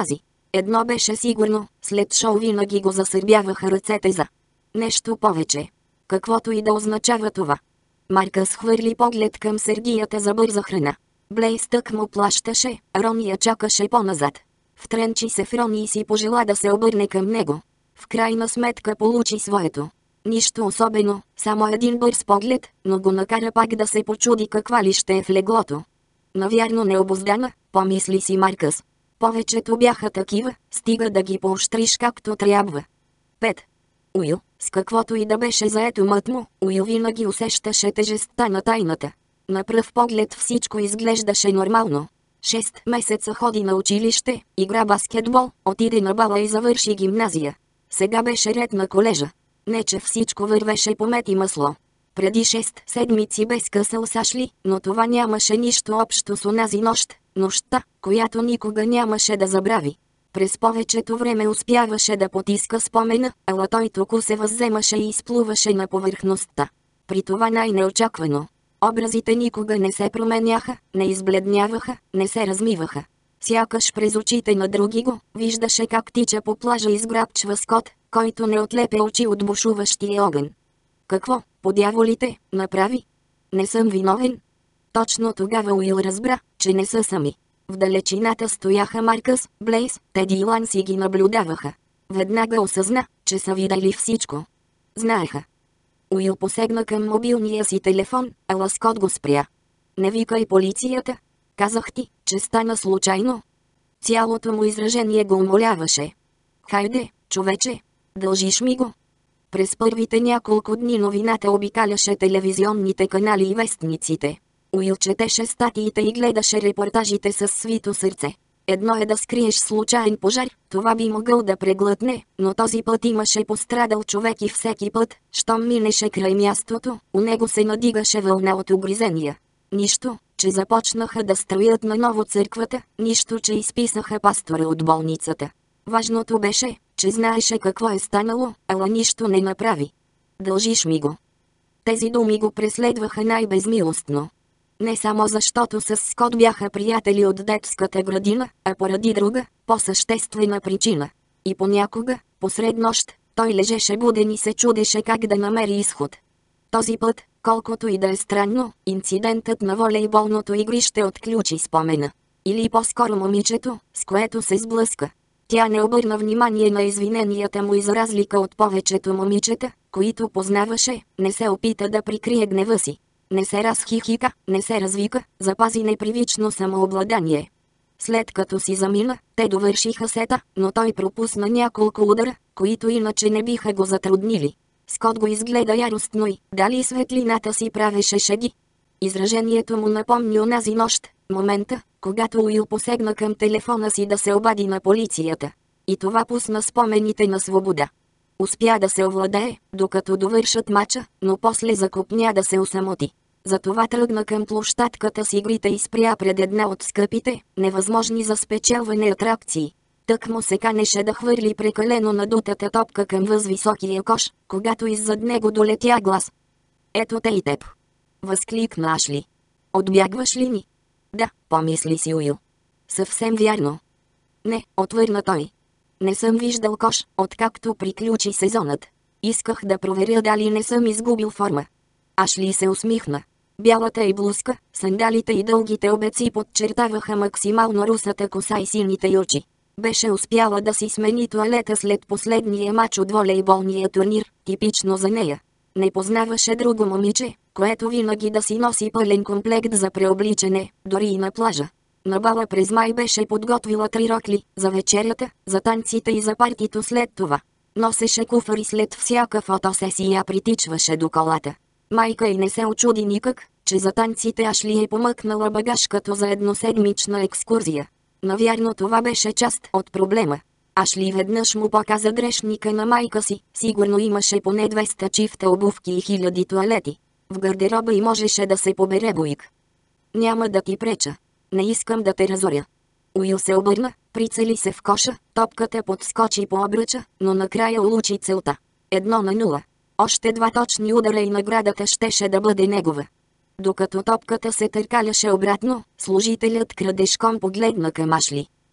Speaker 1: Едно беше сигурно, след шоу винаги го засърбяваха ръцете за нещо повече. Каквото и да означава това. Маркъс хвърли поглед към сергията за бърза храна. Блейз тък му плащаше, Рони я чакаше по-назад. Втренчи се в Рони и си пожела да се обърне към него. В крайна сметка получи своето. Нищо особено, само един бърз поглед, но го накара пак да се почуди каква ли ще е в леглото. Навярно необуздана, помисли си Маркъс. Повечето бяха такива, стига да ги поощриш както трябва. пет. Уил, с каквото и да беше заето мът му, Уил винаги усещаше тежестта на тайната. На пръв поглед всичко изглеждаше нормално. Шест месеца ходи на училище, игра баскетбол, отиде на бала и завърши гимназия. Сега беше ред на колежа. Не че всичко вървеше по мед и масло. Преди шест седмици бе скъсал с Ашли, но това нямаше нищо общо с онази нощ, нощта, която никога нямаше да забрави. През повечето време успяваше да потиска спомена, ала той току се възземаше и изплуваше на повърхността. При това най-неочаквано. Образите никога не се променяха, не избледняваха, не се размиваха. Сякаш през очите на други го виждаше как тича по плажа и изграбчва Скот, който не отлепя очи от бушуващия огън. Какво, по дяволите, направи? Не съм виновен. Точно тогава Уил разбра, че не са сами. В далечината стояха Маркъс, Блейз, Теди и Ланс и ги наблюдаваха. Веднага осъзна, че са видели всичко. Знаеха. Уил посегна към мобилния си телефон, ала Скот го спря. Не викай полицията. Казах ти, че стана случайно. Цялото му изражение го умоляваше. Хайде, човече, дължиш ми го. През първите няколко дни новината обикаляше телевизионните канали и вестниците. Уил четеше статиите и гледаше репортажите с свито сърце. Едно е да скриеш случайен пожар, това би могъл да преглътне, но този път имаше пострадал човек и всеки път, щом минеше край мястото, у него се надигаше вълна от угризения. Нищо, че започнаха да строят наново църквата, нищо, че изписаха пастора от болницата. Важното беше, че знаеше какво е станало, ала нищо не направи. Дължиш ми го. Тези думи го преследваха най-безмилостно. Не само защото с Скот бяха приятели от детската градина, а поради друга, по-съществена причина. И понякога, посред нощ, той лежеше буден и се чудеше как да намери изход. Този път, колкото и да е странно, инцидентът на волейболното игрище отключи спомена. Или по-скоро момичето, с което се сблъска. Тя не обърна внимание на извиненията му и за разлика от повечето момичета, които познаваше, не се опита да прикрие гнева си. Не се разхихика, не се развика, запази непривично самообладание. След като си замина, те довършиха сета, но той пропусна няколко удара, които иначе не биха го затруднили. Скот го изгледа яростно и, дали светлината си правеше шеги. Изражението му напомни онази нощ, момента, когато Уил посегна към телефона си да се обади на полицията. И това пусна спомените на свобода. Успя да се овладее, докато довършат мача, но после закопня да се осамоти. Затова тръгна към площадката с игрите и спря пред една от скъпите, невъзможни за спечелване атракции. Тък му се канеше да хвърли прекалено надутата топка към възвисокия кош, когато иззад него долетя глас. Ето те и теб. Възкликна Ашли. Отбягваш ли ни? Да, помисли си Уил. Съвсем вярно. Не, отвърна той. Не съм виждал кош, откакто приключи сезонът. Исках да проверя дали не съм изгубил форма. Ашли се усмихна. Бялата й блузка, сандалите и дългите обеци подчертаваха максимално русата коса и сините й очи. Беше успяла да си смени тоалета след последния мач от волейболния турнир, типично за нея. Не познаваше друго момиче, което винаги да си носи пълен комплект за преобличане, дори и на плажа. На бала през май беше подготвила три рокли, за вечерята, за танците и за партито след това. Носеше куфар и след всяка фотосесия притичваше до колата. Майка й не се очуди никак, че за танците Ашли е помъкнала багаж като за едноседмична екскурзия. Навярно това беше част от проблема. Ашли веднъж му показа дрешника на майка си, сигурно имаше поне двеста чифта обувки и хиляди тоалети. В гардероба й можеше да се побере буйк. Няма да ти преча. Не искам да те разоря. Уил се обърна, прицели се в коша, топката подскочи по обръча, но накрая улучи целта. Едно на нула. Още два точни удара и наградата щеше да бъде негова. Докато топката се търкаляше обратно, служителят крадешком погледна към Ашли.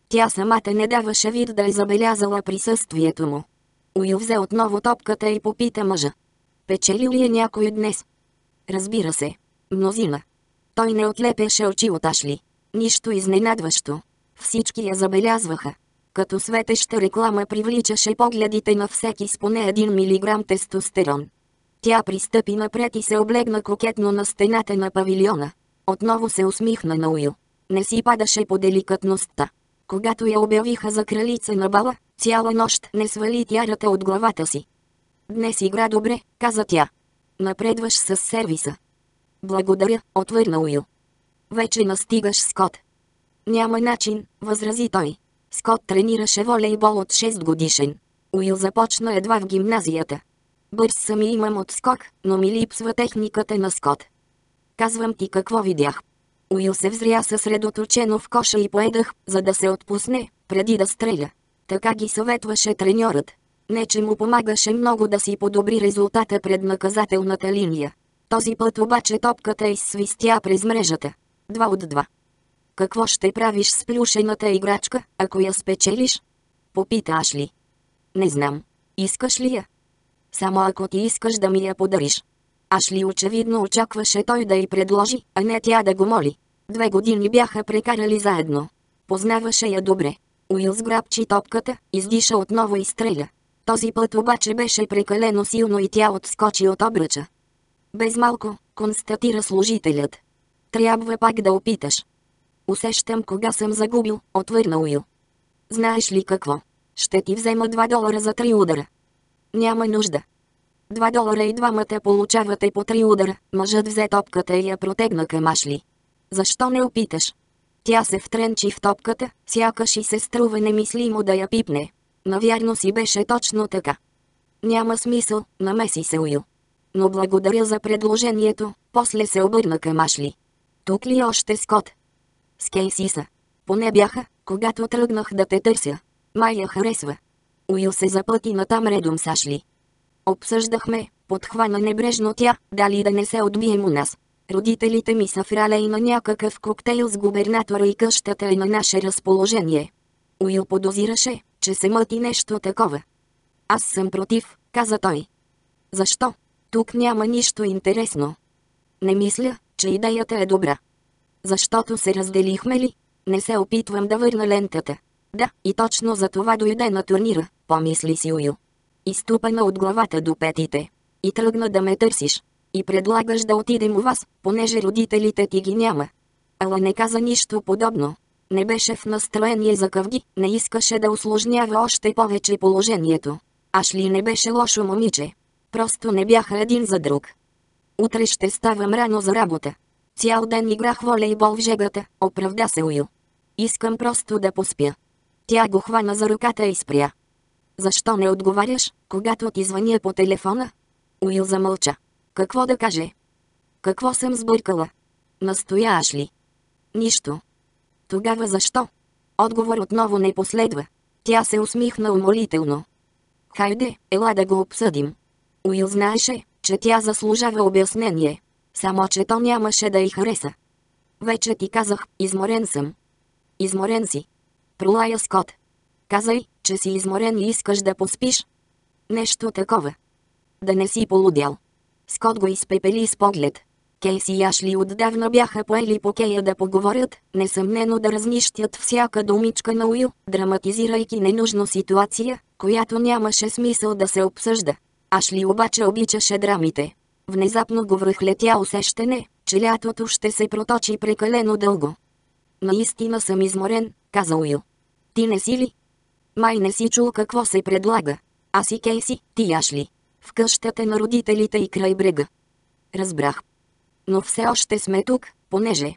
Speaker 1: Тя самата не даваше вид да е забелязала присъствието му. Уил взе отново топката и попита мъжа. Печели ли е някой днес? Разбира се. Мнозина. Той не отлепяше очи от Ашли. Нищо изненадващо. Всички я забелязваха. Като светеща реклама привличаше погледите на всеки с поне един милиграм тестостерон. Тя пристъпи напред и се облегна кокетно на стената на павилиона. Отново се усмихна на Уил. Не си падаше по деликатността. Когато я обявиха за кралица на бала, цяла нощ не свали тярата от главата си. Днес игра добре, каза тя. Напредваш с сервиса. Благодаря, отвърна Уил. Вече настигаш Скот. Няма начин, възрази той. Скот тренираше волейбол от шест годишен. Уил започна едва в гимназията. Бърз съм и имам отскок, но ми липсва техниката на Скот. Казвам ти какво видях. Уил се взря съсредоточено в коша и поедах, за да се отпусне, преди да стреля. Така ги съветваше треньорът. Не че му помагаше много да си подобри резултата пред наказателната линия. Този път обаче топката изсвистя през мрежата. Два от два. Какво ще правиш с плюшената играчка, ако я спечелиш? Попита Ашли. Не знам. Искаш ли я? Само ако ти искаш да ми я подариш. Ашли очевидно очакваше той да й предложи, а не тя да го моли. Две години бяха прекарали заедно. Познаваше я добре. Уил сграбчи топката, издиша отново и стреля. Този път обаче беше прекалено силно и тя отскочи от обръча. Без малко, констатира служителят. Трябва пак да опиташ. Усещам кога съм загубил, отвърна Уил. Знаеш ли какво? Ще ти взема два долара за три удара. Няма нужда. Два долара и двамата получавате по три удара. Мъжът взе топката и я протегна към Ашли. Защо не опиташ? Тя се втренчи в топката, сякаш и се струва немислимо да я пипне. Навярно си беше точно така. Няма смисъл, намеси се Уил. Но благодаря за предложението, после се обърна към Ашли. Тук ли още Скот? С Кейси са. Поне бяха, когато тръгнах да те търся. Май я харесва. Уил се запъти натам редом с Ашли. Обсъждахме, подхвана небрежно тя, дали да не се отбием у нас. Родителите ми са в Ралей на някакъв коктейл с губернатора и къщата е на наше разположение. Уил подозираше, че се мъти нещо такова. Аз съм против, каза той. Защо? Тук няма нищо интересно. Не мисля, че идеята е добра. Защото се разделихме ли? Не се опитвам да върна лентата. Да, и точно за това дойде на турнира, помисли си Уил. Изтупана от главата до петите. И тръгна да ме търсиш. И предлагаш да отидем у вас, понеже родителите ти ги няма. Ала не каза нищо подобно. Не беше в настроение за къвги, не искаше да усложнява още повече положението. Ашли не беше лошо момиче. Просто не бяха един за друг. Утре ще ставам рано за работа. Цял ден играх волейбол в жегата, оправда се Уил. Искам просто да поспя. Тя го хвана за ръката и спря. Защо не отговаряш, когато ти звъня по телефона? Уил замълча. Какво да каже? Какво съм сбъркала? Настоя Ашли. Нищо. Тогава защо? Отговор отново не последва. Тя се усмихна умолително. Хайде, ела да го обсъдим. Уил знаеше, че тя заслужава обяснение. Само че то нямаше да й хареса. Вече ти казах, изморен съм. Изморен си. Пролая Скот. Казай, че си изморен и искаш да поспиш. Нещо такова. Да не си полудял. Скот го изпепели с поглед. Кейси и Ашли отдавна бяха поели по кея да поговорят, несъмнено да разнищят всяка думичка на Уил, драматизирайки ненужно ситуация, която нямаше смисъл да се обсъжда. Ашли обаче обичаше драмите. Внезапно го връхлетя усещане, че лятото ще се проточи прекалено дълго. Наистина съм изморен, каза Уил. Ти не си ли? Май не си чул какво се предлага. Аз и Кейси, ти Ашли. В къщата на родителите и край брега. Разбрах. Но все още сме тук, понеже...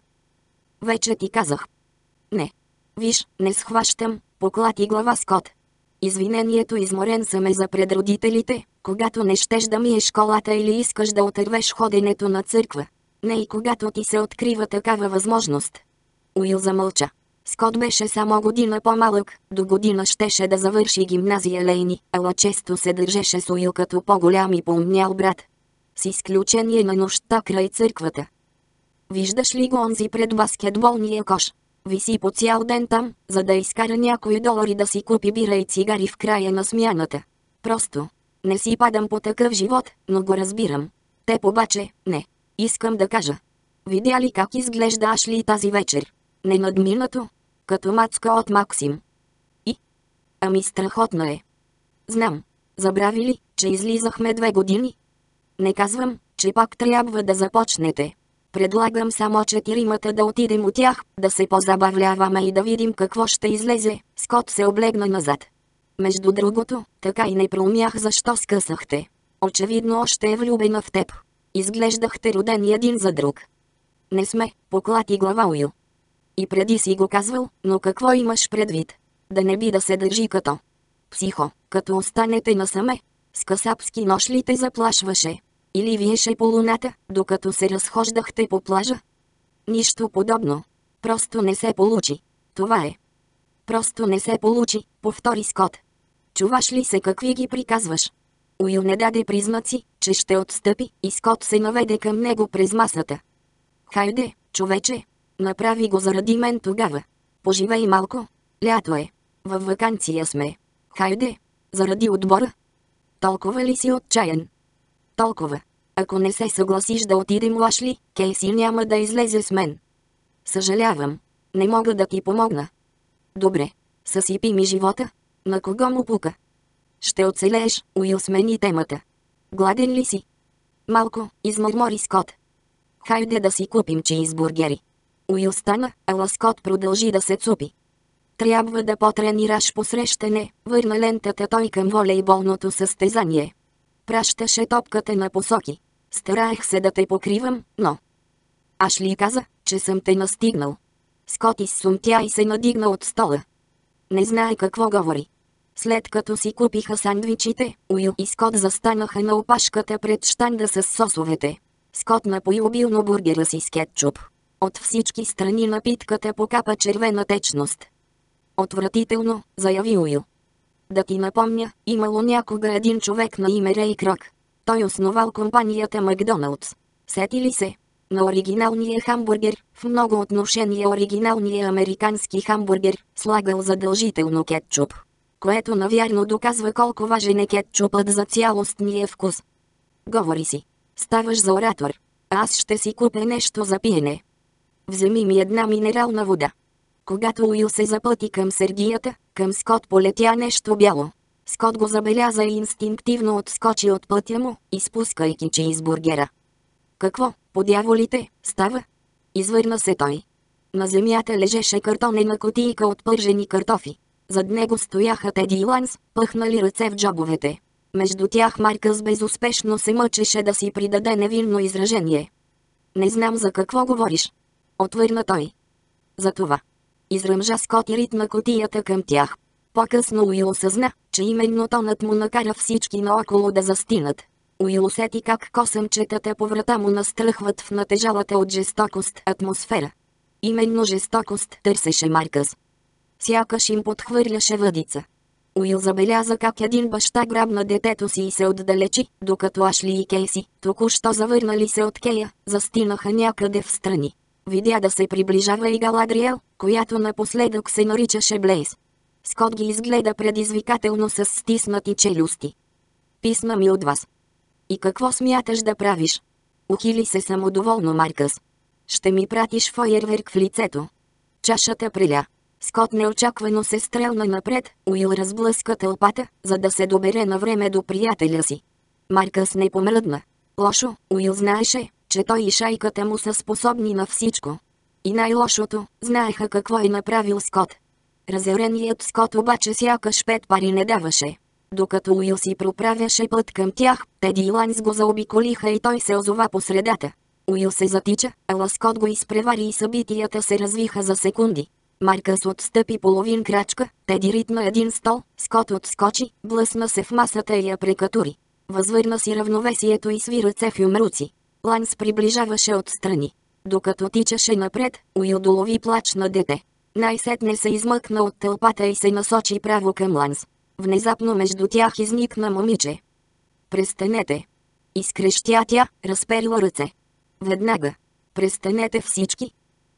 Speaker 1: Вече ти казах. Не. Виж, не схващам, поклати глава Скот. Извинението изморен съм е за пред родителите, когато не щеш да миеш колата или искаш да отървеш ходенето на църква. Не и когато ти се открива такава възможност. Уил замълча. Скот беше само година по-малък, до година щеше да завърши гимназия Лейни, ала често се държеше с Уил като по-голям и поумнял брат. С изключение на нощта край църквата. Виждаш ли го онзи пред баскетболния кош? Виси по цял ден там, за да изкара някои долари да си купи бира и цигари в края на смяната. Просто не си падам по такъв живот, но го разбирам. Теб обаче, не. Искам да кажа. Видя ли как изглежда Ашли тази вечер? Ненадминато. Като мацка от Максим. И? Ами страхотно е. Знам. Забрави ли, че излизахме две години? Не казвам, че пак трябва да започнете. Предлагам само четиримата да отидем от тях, да се позабавляваме и да видим какво ще излезе. Скот се облегна назад. Между другото, така и не проумях защо скъсахте. Очевидно още е влюбена в теб. Изглеждахте родени един за друг. Не сме, поклати глава Уил. И преди си го казвал, но какво имаш предвид? Да не би да се държи като психо, като останете насаме. С касапски нож ли те заплашваше? Или виеше по луната, докато се разхождахте по плажа? Нищо подобно. Просто не се получи. Това е. Просто не се получи, повтори Скот. Чуваш ли се какви ги приказваш? Уил не даде признаци, че ще отстъпи, и Скот се наведе към него през масата. Хайде, човече, направи го заради мен тогава. Поживей малко. Лято е. Във ваканция сме. Хайде, заради отбора. Толкова ли си отчаян? Толкова. Ако не се съгласиш да отидем у Ашли, Кейси няма да излезе с мен. Съжалявам. Не мога да ти помогна. Добре. Съсипи ми живота. На кого му пука? Ще оцелееш, Уил смени темата. Гладен ли си? Малко, измърмори Скот. Хайде да си купим чизбургери. Уил стана, ала Скот продължи да се цупи. Трябва да потренираш посрещане, върна лентата той към волейболното състезание. Пращаше топката на посоки. Стараех се да те покривам, но... Ашли каза, че съм те настигнал. Скот изсумтя и се надигна от стола. Не знае какво говори. След като си купиха сандвичите, Уил и Скот застанаха на опашката пред щанда с сосовете. Скот напои обилно бургера си с кетчуп. От всички страни напитката покапа червена течност. Отвратително, заяви Уил. Да ти напомня, имало някога един човек на име Рей Крок. Той основал компанията Макдоналдс. Сети ли се? На оригиналния хамбургер, в много отношения оригиналния американски хамбургер, слагал задължително кетчуп. Което навярно доказва колко важен е кетчупът за цялостния вкус. Говори си. Ставаш за оратор. Аз ще си купя нещо за пиене. Вземи ми една минерална вода. Когато Уил се запъти към сергията, към Скот полетя нещо бяло. Скот го забеляза и инстинктивно отскочи от пътя му, изпускайки чизбургера. Какво, по дяволите, става? Извърна се той. На земята лежеше картонена кутийка от пържени картофи. Зад него стояха Теди и Ланс, пъхнали ръце в джобовете. Между тях Маркъс безуспешно се мъчеше да си придаде невинно изражение. Не знам за какво говориш. Отвърна той. За това. Изръмжа Скот и ритна кутията към тях. По-късно Уил осъзна, че именно тонът му накара всички наоколо да застинат. Уил усети как косъмчетата по врата му настръхват в натежалата от жестокост атмосфера. Именно жестокост търсеше Маркъс. Сякаш им подхвърляше въдица. Уил забеляза как един баща грабна детето си и се отдалечи, докато Ашли и Кейси, току-що завърнали се от Кея, застинаха някъде в страни. Видя да се приближава и Галадриел, която напоследък се наричаше Блейз. Скот ги изгледа предизвикателно с стиснати челюсти. Писна ми от вас. И какво смяташ да правиш? Ухили се самодоволно Маркъс. Ще ми пратиш фойерверк в лицето. Чашата преля. Скот неочаквано се стрелна напред, Уил разблъска тълпата, за да се добере на време до приятеля си. Маркъс не помръдна. Лошо, Уил знаеше, че той и шайката му са способни на всичко. И най-лошото, знаеха какво е направил Скот. Разяреният Скот обаче сякаш пет пари не даваше. Докато Уил си проправяше път към тях, Теди и Ланс го заобиколиха и той се озова по средата. Уил се затича, ала Скот го изпревари и събитията се развиха за секунди. Маркъс отстъпи половин крачка, Теди ритна един стол, Скот отскочи, блъсна се в масата и я прекатури. Възвърна си равновесието и сви ръце в юмруци. Ланс приближаваше отстрани. Докато тичаше напред, Уил долови плач на дете. Най-сетне се измъкна от тълпата и се насочи право към Ланс. Внезапно между тях изникна момиче. Престанете! Изкрещя тя, разперила ръце. Веднага. Престанете всички.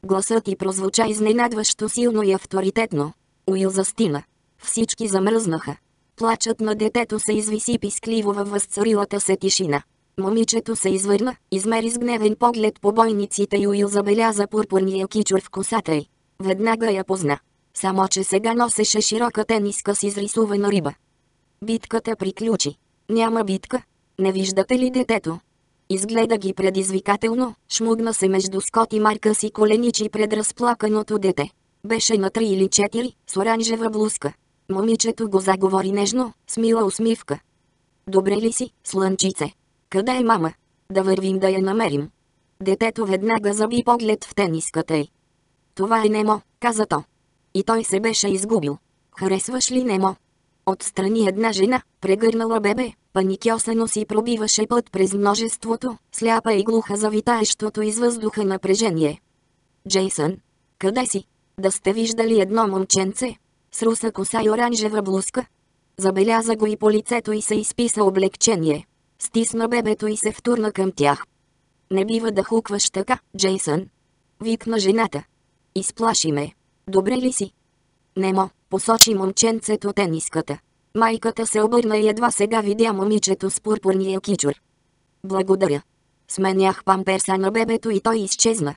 Speaker 1: Гласът й прозвуча изненадващо силно и авторитетно. Уил застина. Всички замръзнаха. Плачът на детето се извиси пискливо във възцарилата се тишина. Момичето се извърна, измери с гневен поглед по бойниците и Уил забеляза пурпурния кичур в косата й. Веднага я позна. Само че сега носеше широка тениска с изрисувана риба. Битката приключи. Няма битка. Не виждате ли детето? Изгледа ги предизвикателно, шмугна се между Скот и Маркъс и коленичи пред разплаканото дете. Беше на три или четири, с оранжева блузка. Момичето го заговори нежно, с мила усмивка. Добре ли си, слънчице? Къде е мама? Да вървим да я намерим. Детето веднага заби поглед в тениската й. Това е Немо, каза то. И той се беше изгубил. Харесваш ли Немо? Отстрани една жена, прегърнала бебе, паникьосано си пробиваше път през множеството, сляпа и глуха за витаещото из въздуха напрежение. Джейсън, къде си? Да сте виждали едно момченце? С руса коса и оранжева блузка? Забеляза го и по лицето и се изписа облегчение. Стисна бебето и се втурна към тях. Не бива да хукваш така, Джейсън. Викна жената. Изплаши ме. Добре ли си? Немо, посочи момченцето тениската. Майката се обърна и едва сега видя момичето с пурпурния кичур. Благодаря. Сменях памперса на бебето и той изчезна.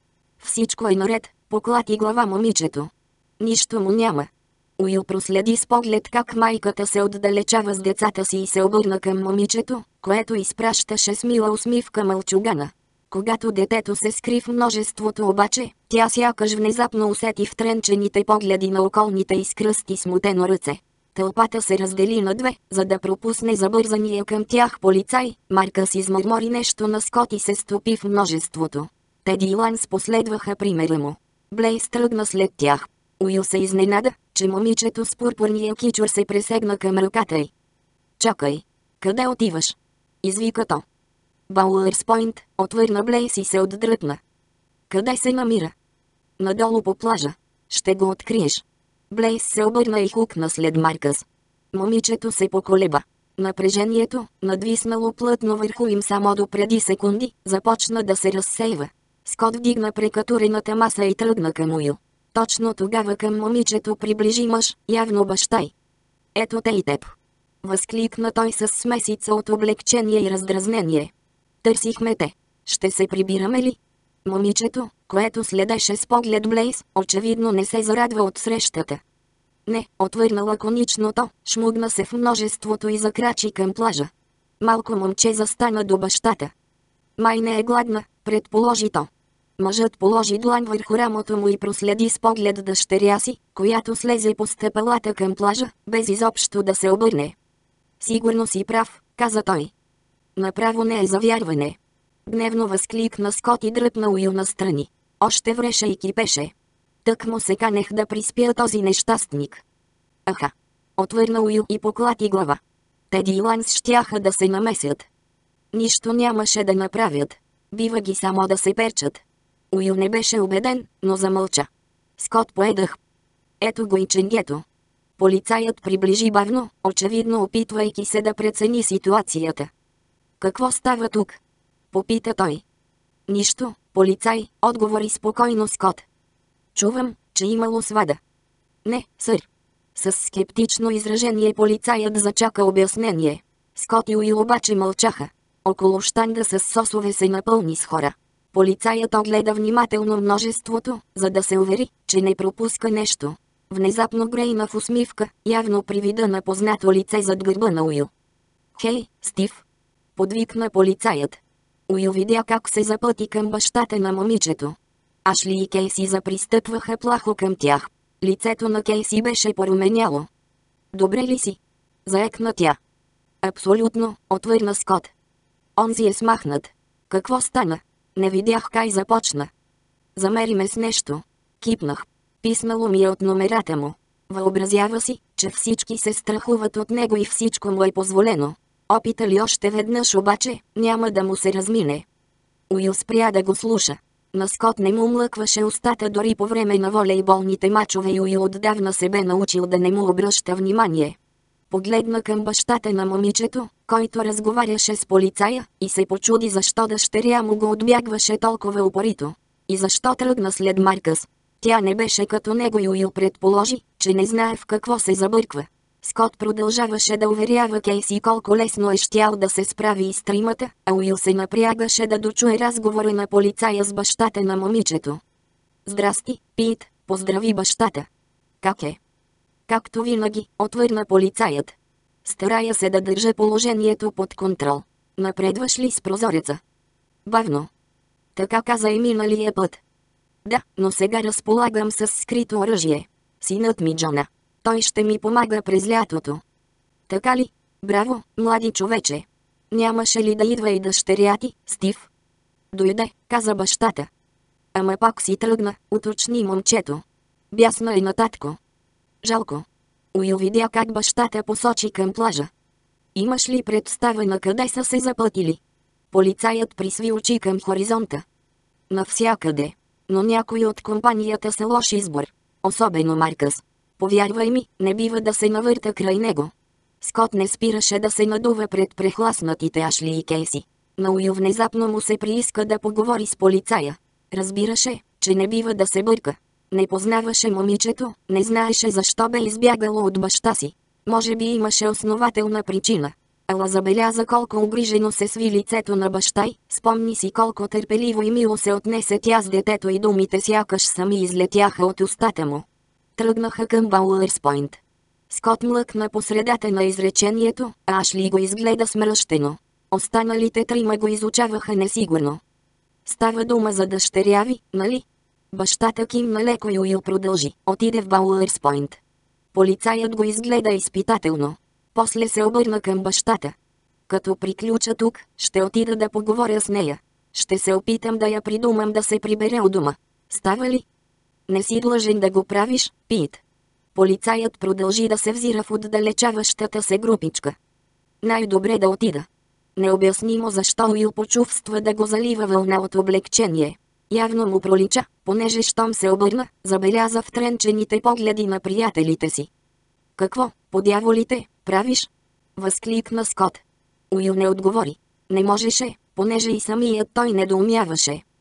Speaker 1: Всичко е наред, поклати глава момичето. Нищо му няма. Уил проследи с поглед как майката се отдалечава с децата си и се обърна към момичето, което изпращаше с мила усмивка мълчугана. Когато детето се скри в множеството обаче, тя сякаш внезапно усети втренчените погледи на околните и скръсти смутено ръце. Тълпата се раздели на две, за да пропусне забързания към тях полицай. Маркъс измърмори нещо на Скот и се стопи в множеството. Теди и Ланс последваха примера му. Блейз тръгна след тях. Уил се изненада, че момичето с пурпурния кичур се пресегна към ръката й. Чакай! Къде отиваш? Извика то. Бауърс Пойнт, отвърна Блейз и се отдръпна. Къде се намира? Надолу по плажа. Ще го откриеш. Блейз се обърна и хукна след Маркъс. Момичето се поколеба. Напрежението, надвиснало плътно върху им само до преди секунди, започна да се разсейва. Скот вдигна прекатурената маса и тръгна към Уил. Точно тогава към момичето приближи мъж, явно баща й. Ето те и теб. Възкликна той с смесица от облегчение и раздразнение. Търсихме те. Ще се прибираме ли? Момичето, което следеше с поглед Блейз, очевидно не се зарадва от срещата. Не, отвърна лаконично то, шмугна се в множеството и закрачи към плажа. Малко момче застана до бащата. Май не е гладна, предположи то. Мъжът положи длан върху рамото му и проследи с поглед дъщеря си, която слезе по стъпалата към плажа, без изобщо да се обърне. Сигурно си прав, каза той. Направо не е за вярване. Гневно възкликна Скот и дръпна Уил настрани. Още вреше и кипеше. Тък му се канех да приспя този нещастник. Аха. Отвърна Уил и поклати глава. Теди и Ланс щяха да се намесят. Нищо нямаше да направят. Бива ги само да се перчат. Уил не беше убеден, но замълча. Скот поедах. Ето го и ченгето. Полицаят приближи бавно, очевидно опитвайки се да прецени ситуацията. Какво става тук? Попита той. Нищо, полицай, отговори спокойно Скот. Чувам, че имало свада. Не, сър. С скептично изражение полицаят зачака обяснение. Скот и Уил обаче мълчаха. Около щанда с сосове се напълни с хора. Полицаят огледа внимателно множеството, за да се увери, че не пропуска нещо. Внезапно грейна в усмивка, явно при вида на познато лице зад гърба на Уил. Хей, Стив! Подвикна полицаят. Уил видя как се запъти към бащата на момичето. Ашли и Кейси запристъпваха плахо към тях. Лицето на Кейси беше поруменяло. Добре ли си? Заекна тя. Абсолютно, отвърна Скот. Онзи е смахнат. Какво стана? Не видях кай започна. Замери ме с нещо. Кипнах. Писнало ми е от номерата му. Въобразява си, че всички се страхуват от него и всичко му е позволено. Опита ли още веднъж обаче, няма да му се размине. Уил спря да го слуша. На Скот не му млъкваше устата дори по време на волейболните мачове и Уил отдавна се бе научил да не му обръща внимание. Погледна към бащата на момичето, който разговаряше с полицая, и се почуди защо дъщеря му го отбягваше толкова упорито. И защо тръгна след Маркъс? Тя не беше като него и Уил предположи, че не знае в какво се забърква. Скот продължаваше да уверява Кейси колко лесно е щял да се справи и с тримата, а Уил се напрягаше да дочуе разговора на полицая с бащата на момичето. «Здрасти, Пит», поздрави бащата. «Как е?» «Както винаги», отвърна полицаят. «Старая се да държа положението под контрол. Напредваш ли с прозореца?» «Бавно». «Така каза и миналия път». «Да, но сега разполагам с скрито оръжие. Синът ми Джона. Той ще ми помага през лятото». «Така ли? Браво, млади човече. Нямаше ли да идва и дъщеря ти, Стив?» «Дойде», каза бащата. «Ама пак си тръгна», уточни момчето. «Бясна е на татко». «Жалко». Уил видя как бащата посочи към плажа. «Имаш ли представа на къде са се запътили?» Полицаят присви очи към хоризонта. «Навсякъде. Но някои от компанията са лош избор. Особено Маркъс. Повярвай ми, не бива да се навърта край него». Скот не спираше да се надува пред прехласнатите Ашли и Кейси. На Уил внезапно му се прииска да поговори с полицая. Разбираше, че не бива да се бърка. Не познаваше момичето, не знаеше защо бе избягало от баща си. Може би имаше основателна причина. Ала забеляза колко огрижено се сви лицето на баща й, спомни си колко търпеливо и мило се отнесе тя с детето и думите сякаш сами излетяха от устата му. Тръгнаха към Бауърс Пойнт. Скот млъкна по средата на изречението, а Ашли го изгледа смръщено. Останалите трима го изучаваха несигурно. «Става дума за дъщеря ви, нали?» Бащата кимна леко и Уил продължи. Отиде в Бауърс Пойнт. Полицаят го изгледа изпитателно. После се обърна към бащата. «Като приключа тук, ще отида да поговоря с нея. Ще се опитам да я придумам да се прибере у дома. Става ли?» «Не си длъжен да го правиш, Пит». Полицаят продължи да се взира в отдалечаващата се групичка. «Най-добре да отида». Необяснимо защо Уил почувства да го залива вълна от облегчение. Явно му пролича, понеже щом се обърна, забеляза втренчените погледи на приятелите си. «Какво, по дяволите, правиш?» възкликна Скот. Уил не отговори. Не можеше, понеже и самият той недоумяваше.